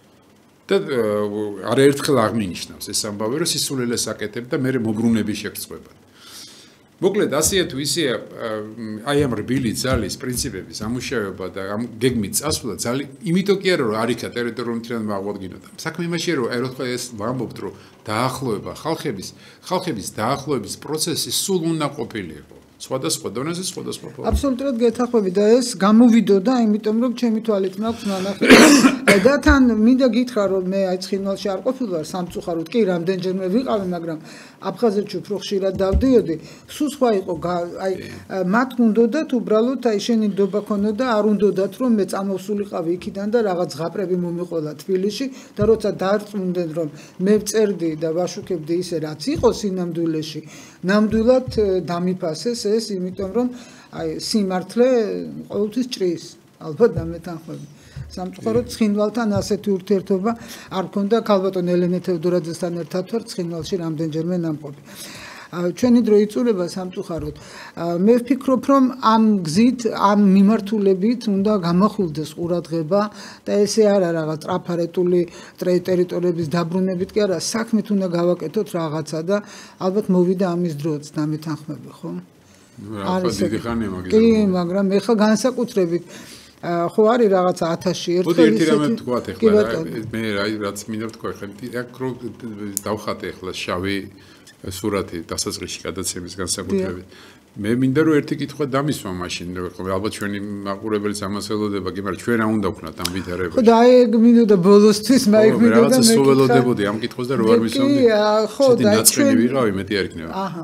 და არაერთხელ აღმინიშნავს ეს ამბავი რომ სისულელეს აკეთებ და მე მოგრუნები შეგწყვებათ მოკლედ ასეა თუ ისეა აი ამ რბილი ძალის პრინციპების ამუშავება და ამ გეგმით წასვლა ძალიან იმიტომ კი არა რომ არიქა ტერიტორიული მთლიანობა აღვადგინოთ საქმე იმაშია რომ აი როცა ეს ვამბობთ რომ დაახლოება ხალხების დაახლოების პროცესი სულ უნდა ყოფილიყო სხვადასხვა დონეზე სხვადასხვა ფორმით აბსოლუტურად გეთახვები და ეს გამოვიდოდა იმიტომ რომ ჩემი თვალით მაქვს ნანახი და თან მინდა გითხრა რომ მე აი ცხინვალში არ ყოფილვარ სამწუხაროდ კი რამდენჯერმე ვიყავი მაგრამ აფხაზეთში უფრო ხშირად დავდიოდი სულ სხვა იყო აი მათ უნდათ უბრალოდ აი შენი ნდობა ქონოდა არ უნდათ რომ მე წამოვსულიყავი იქიდან და რაღაც ზღაპრები მომიყოლა თბილისში და როცა დარწმუნდნენ რომ მე ვწერდი და ვაშუქებდი ისე რაც იყო სინამდვილეში ნამდვილად დამიფასეს ეს იმიტომ რომ აი სიმართლე ყოველთვის ჭრის ალბათ დამეთანხმები სამწუხაროდ ცხინვალთან ასეთი ურთიერთობა არ ქონდა ქალბატონ ელენე თევდორაძესთან ერთად ვარ ცხინვალში რამდენჯერმე ნამყოფი ჩვენი დრო იწურება სამწუხაროდ მე ვფიქრობ რომ ამ გზით ამ მიმართულებით უნდა გამახვილდეს ყურადღება და ესე არა რაღაც ტრაფარეტული ტერიტორიების დაბრუნებით კი არა საქმით უნდა გავაკეთოთ რაღაცა და ალბათ მოვიდა ამის დროც დამეთანხმები ხო არის დიდი ხანია მაგის კი მაგრამ ეხლა განსაკუთრებით ხო არის რაღაცა 1000-ში ერთხელ ისეთი ერთი რამე თქვა ეხლა მე რაც მინდა თქვა ეხლა აქ რო დავხატე ეხლა შავი სურათი დასაწყისში გადაცემის განსაკუთრებით მე მინდა რომ ერთი კითხვა დამისვა მაშინ ალბათ ჩვენი მაყურებელიც ამას ელოდება კი მაგრამ ჩვენ რა უნდა ვქნათ ამ ვითარებაში ხო და აი ეგ მინდოდა ბოლოსთვის მაიგ მინდოდა რაღაცა სულ ელოდებოდი ამ კითხვას და რო არ მისვამდი ხო და ჩვენ ვიყავი მეტი არ იქნება აჰა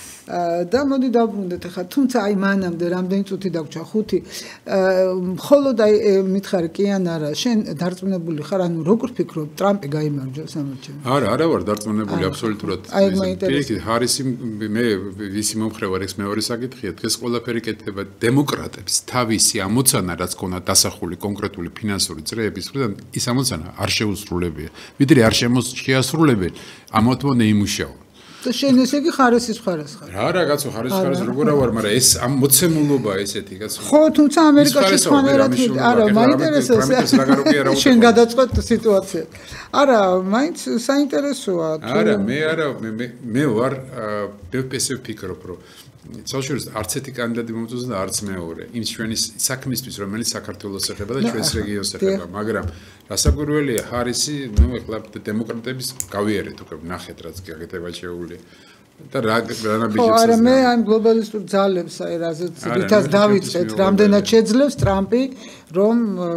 და მოდი დავბრუნდეთ ახლა თუმცა აი მანამდე რამდენი წუთი დაგვრჩა 5 მხოლოდ აი მითხარი კი ან არა შენ დარწმუნებული ხარ ანუ როგორ ფიქრობ ტრამპი გაიმარჯვებს ამერჩევანს არა ვარ დარწმუნებული აბსოლუტურად აი მაინტერესებს ჰარისი მე ვისი მომხრე ვარ ეს მეორე საკითხია დღეს ყველაფერი კეთდება დემოკრატებს თავისი ამოცანა რაც ქონდა დასახული კონკრეტული ფინანსური წრეების მხრიდან ის ამოცანა არ შეუსრულებია ვიდრე არ შეასრულებენ ამოთმონ იმუშაო და შენ ესე იგი ხარესის მხარეს ხარ. რა კაცო ხარესის მხარეს როგორ ვარ, მაგრამ ეს ამ მოცემულობა ესეთი კაცო. ხო, თუმცა ამერიკაში სხვანაირად არა, მაინტერესებს შენ გადაწყვეტ სიტუაცია. არა, მაინც საინტერესოა თუ არა, მე ვარ პესე ვფიქრობ, რომ საერთოდ არც ერთი კანდიდატი მომწონს და არც მეორე. იმ ჩვენი საქმისთვის, რომელიც საქართველოს ეხება და ჩვენს რეგიონს ეხება, მაგრამ რასაკვირველია, ჰარისი, ნუ ეხლა დემოკრატების გავიარეთ უკვე ნახეთ რაც გაკეთება შეუძლია. და რა ნაბიჯებს ხო, არა მე ამ გლობალისტურ ძალებს, აი რაზეც ვითაც დავიწყეთ, რამდენად შეძლებს ტრამპი, რომ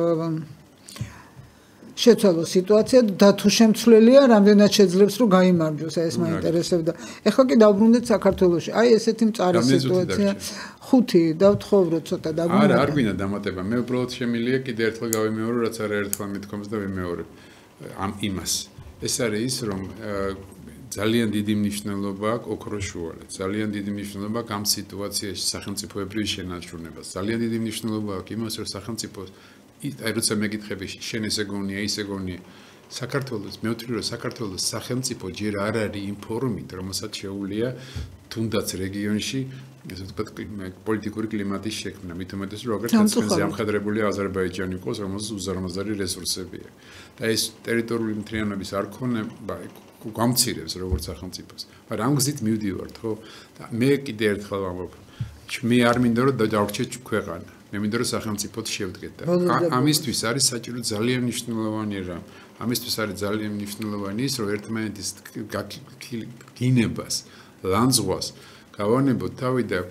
შეცვალოს სიტუაცია და თუ შემცვლელია, რამდენად შეძლებს რომ გაიმარჯვოს, ეს მაინტერესებდა. ეხლა კი დავბრუნდეთ საქართველოში. აი ესეთი მწარე სიტუაცია. 5 დავთხოვრო ცოტა დაგვინა. არ გვინდა დამატება. მე უბრალოდ შემილია კიდე ერთხელ გავიმეორო, რაც არაერთხელ მithkoms და ვიმეორებ ამ იმას. ეს არის ის, რომ ძალიან დიდი მნიშვნელობა აქვს ოქროშუალეთ. ძალიან დიდი მნიშვნელობა აქვს ამ სიტუაციაში სახელმწიფოებრივი შენარჩუნებას. ძალიან დიდი მნიშვნელობა აქვს იმას, რომ სახელმწიფოს აი როცა მეკითხები შენ ესე გონია, ისე გონია. საქართველოს მე ვთვლი რომ საქართველოს სახელმწიფო ჯერ არ არის იმ ფორუმით რომელსაც შეუძლია თუნდაც რეგიონში ესე ვთქვათ პოლიტიკური კლიმატის შექმნა მით უმეტეს რომ როგორც ჩვენზე ამხედრებული აზერბაიჯანი იყოს რომელსაც უზარმაზარი რესურსები აქვს და ეს ტერიტორიული მთლიანობის არ ქონება გამცირებს როგორც სახელმწიფოს მაგრამ ამ გზით მივდივართ ხო და მე კიდე ერთხელ ვამბობ მე არ მინდა რომ დავრჩეთ ქვეყანა მე მინდა რომ სახელმწიფოდ შევდგეთ და ამისთვის არის საჭირო ძალიან მნიშვნელოვანი რამ ამისთვის არის ძალიან მნიშვნელოვანი ის რომ ერთმანეთის გინებას ლანძღვას გავანებოთ თავი და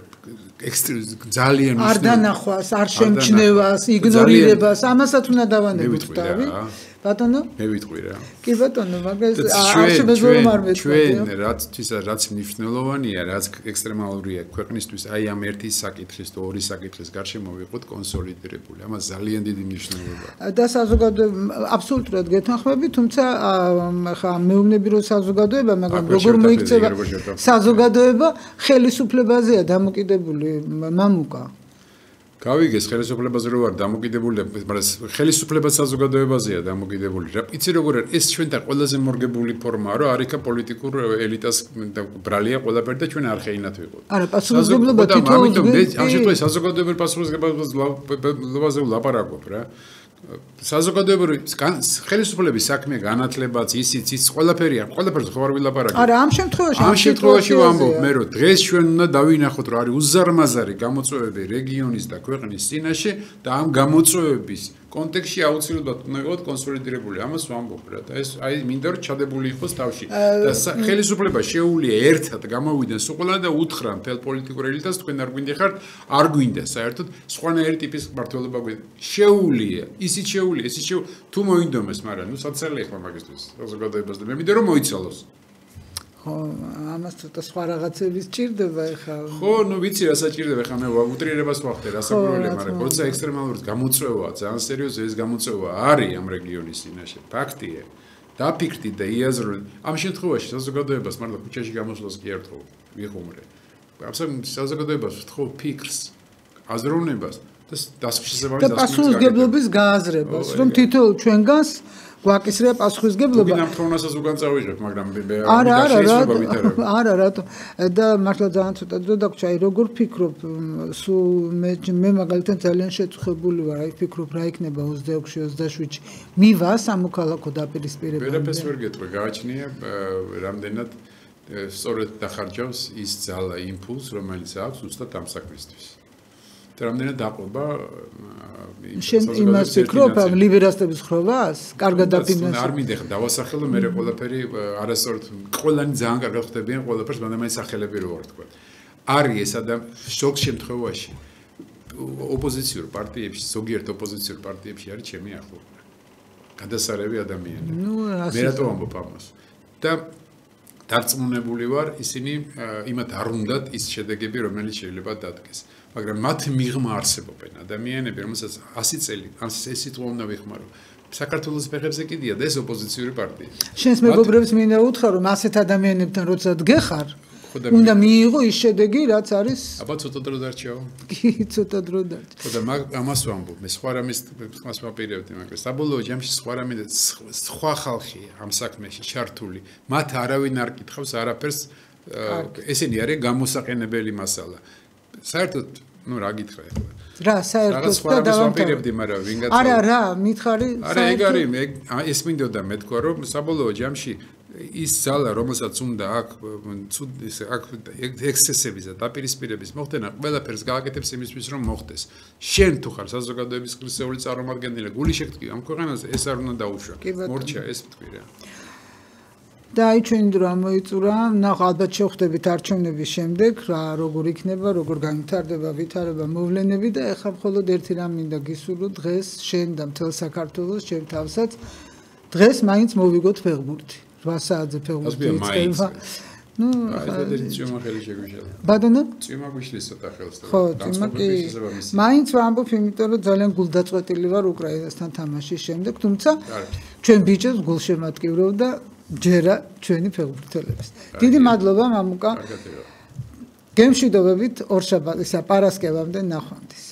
ძალიან არ დანახვას არ შემჩნევას იგნორირებას ამასაც უნდა დავანებოთ თავი ბატონო მე ვიტყვი რა კი ბატონო მაგას არ შეგეძლო არ მეცხოვე ჩვენ რაც მნიშვნელოვანია რაც ექსტრემალურია ქვეყნისთვის აი ამ ერთი საკითხის თუ ორი საკითხის გარშემო ვიყოთ კონსოლიდირებული ამას ძალიან დიდი მნიშვნელობა და საზოგადოება აბსოლუტურად გეთანხმები თუმცა ხა მეუბნები რომ საზოგადოება მაგრამ როგორ მოიქცევა საზოგადოება ხელისუფლებაზეა დამოკიდებული მამუკა გავიგეს ხელისუფლებაზე რო არ დამოკიდებული მაგრამ ხელისუფლება საზოგადოებაზეა დამოკიდებული რა იცი როგორ არის ეს ჩვენთან ყველაზე მორგებული ფორმაა რომ არიქა პოლიტიკურ ელიტას ბრალია ყველაფერი და ჩვენ არ ხეინათ ვიყოთ არა პასუხისმგებლობა თითოეულ ამ შემთხვევაში საზოგადოებრივ პასუხისმგებლობაზე ვლაპარაკობ რა საზოგადოებრივი ხელისუფლების საქმე განათლებაც ისიც ყველაფერია ყველაფერზე ხო არ ვილაპარაკებ არა ამ შემთხვევაში ვამბობ მე რომ დღეს ჩვენ უნდა დავინახოთ რომ არის უზარმაზარი გამოწვევები რეგიონის და ქვეყნის წინაშე და ამ გამოწვევების კონტექსტში აუცილებლად უნდა იყოს კონსოლიდირებული ამას ვამბობ რა და ეს აი მინდა რომ ჩადებული იყოს თავში და ხელისუფლება შეუძლია ერთად გამოვიდეს უყოლა და უთხრა მთელ პოლიტიკურ ელიტას თქვენ არ გვინდიხართ არ გვინდა საერთოდ სხვანაირი ტიპის მართლობა გვინდა შეუძლია ისიც შეუძლია თუ მოინდომეს მაგრამ ნუ საცალე ხმა მაგისთვის საზოგადოებას და მე მინდა რომ მოიცალოს ხო ამას ცოტა სხვა რაღაცების ჭირდება ეხლა ხო ნუ ვიცი რა საჭირდება ეხლა მე უტრირებას ვახდე რა საკურველია მაგრამ როცა ექსტრემალური გამოწვევაა ძალიან სერიოზული ეს გამოწვევა არის ამ რეგიონის წინაშე ფაქტია დაფიქრდი და იაზრული ამ შემთხვევაში საზოგადოებას მართლა ქუჩაში გამოსვლას კი არ თხოვ ვიხუმრე აბსოლუტურად საზოგადოებას ვთხოვ ფიქრს აზროვნებას და დასაშვებად და პასუხისმგებლობის გააზრებას რომ თითოეულ ჩვენგანს გვაკისრია პასუხისმგებლობა. ვინ ამ თრონასაც უკან წავიღებ, მაგრამ არა, რატო? და მართლა ძალიან ცოტა დრო დაგვრჩა, აი როგორ ფიქრობ, სულ მე მაგალითად ძალიან შეწუხებული ვარ, აი ფიქრობ რა იქნება 26-27-ში. მივა სამოქალაქო დაპირისპირება. ვერაფერს ვერ გეტყვი, გააჩნია რამდენად სწორედ დახარჯავს ის ძალა, იმპულს, რომელიც აქვს უბრალოდ ამ საქმისთვის. რამდენად დაყვება შენ იმას ფიქრობ ამ ლიბერალების ხროვას? კარგად დაფინანსებად. არ მინდა დავასახელო მე ყველაფერი არასწორად ყველანი ძალიან კარგად ხდებიან ყველაფერს, მაგრამ აი სახელები რო ვარ თქვა. არის ეს შოკ შემთხვევაში ოპოზიციურ პარტიებში, ზოგიერთ ოპოზიციურ პარტიებში არის ჩემი ახლობლება. გადასარევი ადამიანები. მე რატო ვამბობ ამას? და დარწმუნებული ვარ, ისინი იმათ არ უნდათ ის შედეგები, რომელიც შეიძლება დადგეს. მაგრამ მათ მიღმა არსებობენ ადამიანები, რომელსაც 100 წელი, ან ეს სიტყვა უნდა ვიხმარო. საქართველოს ფეხებზე კიდია და ეს ოპოზიციური პარტია. შენს მეგობრებს მინდა უთხრა, რომ ასეთ ადამიანებთან როცა დგეხარ, უნდა მიიღო ის შედეგი, რაც არის. აბა ცოტა დრო დარჩაო. კი, ცოტა დრო დარჩა. ხო და ამას ვამბობ, მე სხვა რამის ვაპირებდი, მაგრამ საბოლოო ჯამში სხვა რამე სხვა ხალხია ამ საქმეში ჩართული. მათ არავინ არ კითხავს არაფერს, ესენი არის გამოსაყენებელი მასალა. საერთოდ, ну, რა გითხრა ახლა? რა, საერთოდ და დავამტირებდი, მაგრამ ვინ გაწვა? არა, რა, მითხარი, არა, ეგ არის, ეს მინდოდა მე თქვა, რომ საბოლოო ჯამში ის ძალა, რომელსაც უნდა აქ ექსცესების და დაპირისპირების მოხდენა, ყველაფერს გააკეთებს იმისთვის, რომ მოხდეს. შენ თუ ხარ საზოგადოების ღირსეული წარმომადგენელი, გული შეგტკი ამ ქვეყანაზე, ეს არ უნდა დაუშვა. მორჩა, ეს თქვი რა. და აი ჩვენი დრო ამოიწურა, ნახ ალბათ შევხვდებით არჩევნების შემდეგ, რა როგორ იქნება, როგორ განვითარდება ვითარება მოვლენები და ეხლა მხოლოდ ერთი რამ მინდა გისურვო დღეს შენ და მთელ საქართველოს ჩემ თავსაც დღეს მაინც მოვიგოთ ფეხბურთი. 8 საათზე ფეხბურთი იწყება. ნუ ბატონო? წვიმა გვიშლის ცოტა ხელს და მაინც ვამბობ, იმიტომ რომ ძალიან გულდაწყვეტილი ვარ უკრაინასთან თამაშის შემდეგ, თუმცა ჩვენ ბიჭებს გულშემატკივრობ და ჯერა ჩვენი ფეხბურთელებს. დიდი მადლობა მამუკა. გემშვიდობებით ორშაბათისა პარასკევამდე ნახვამდის.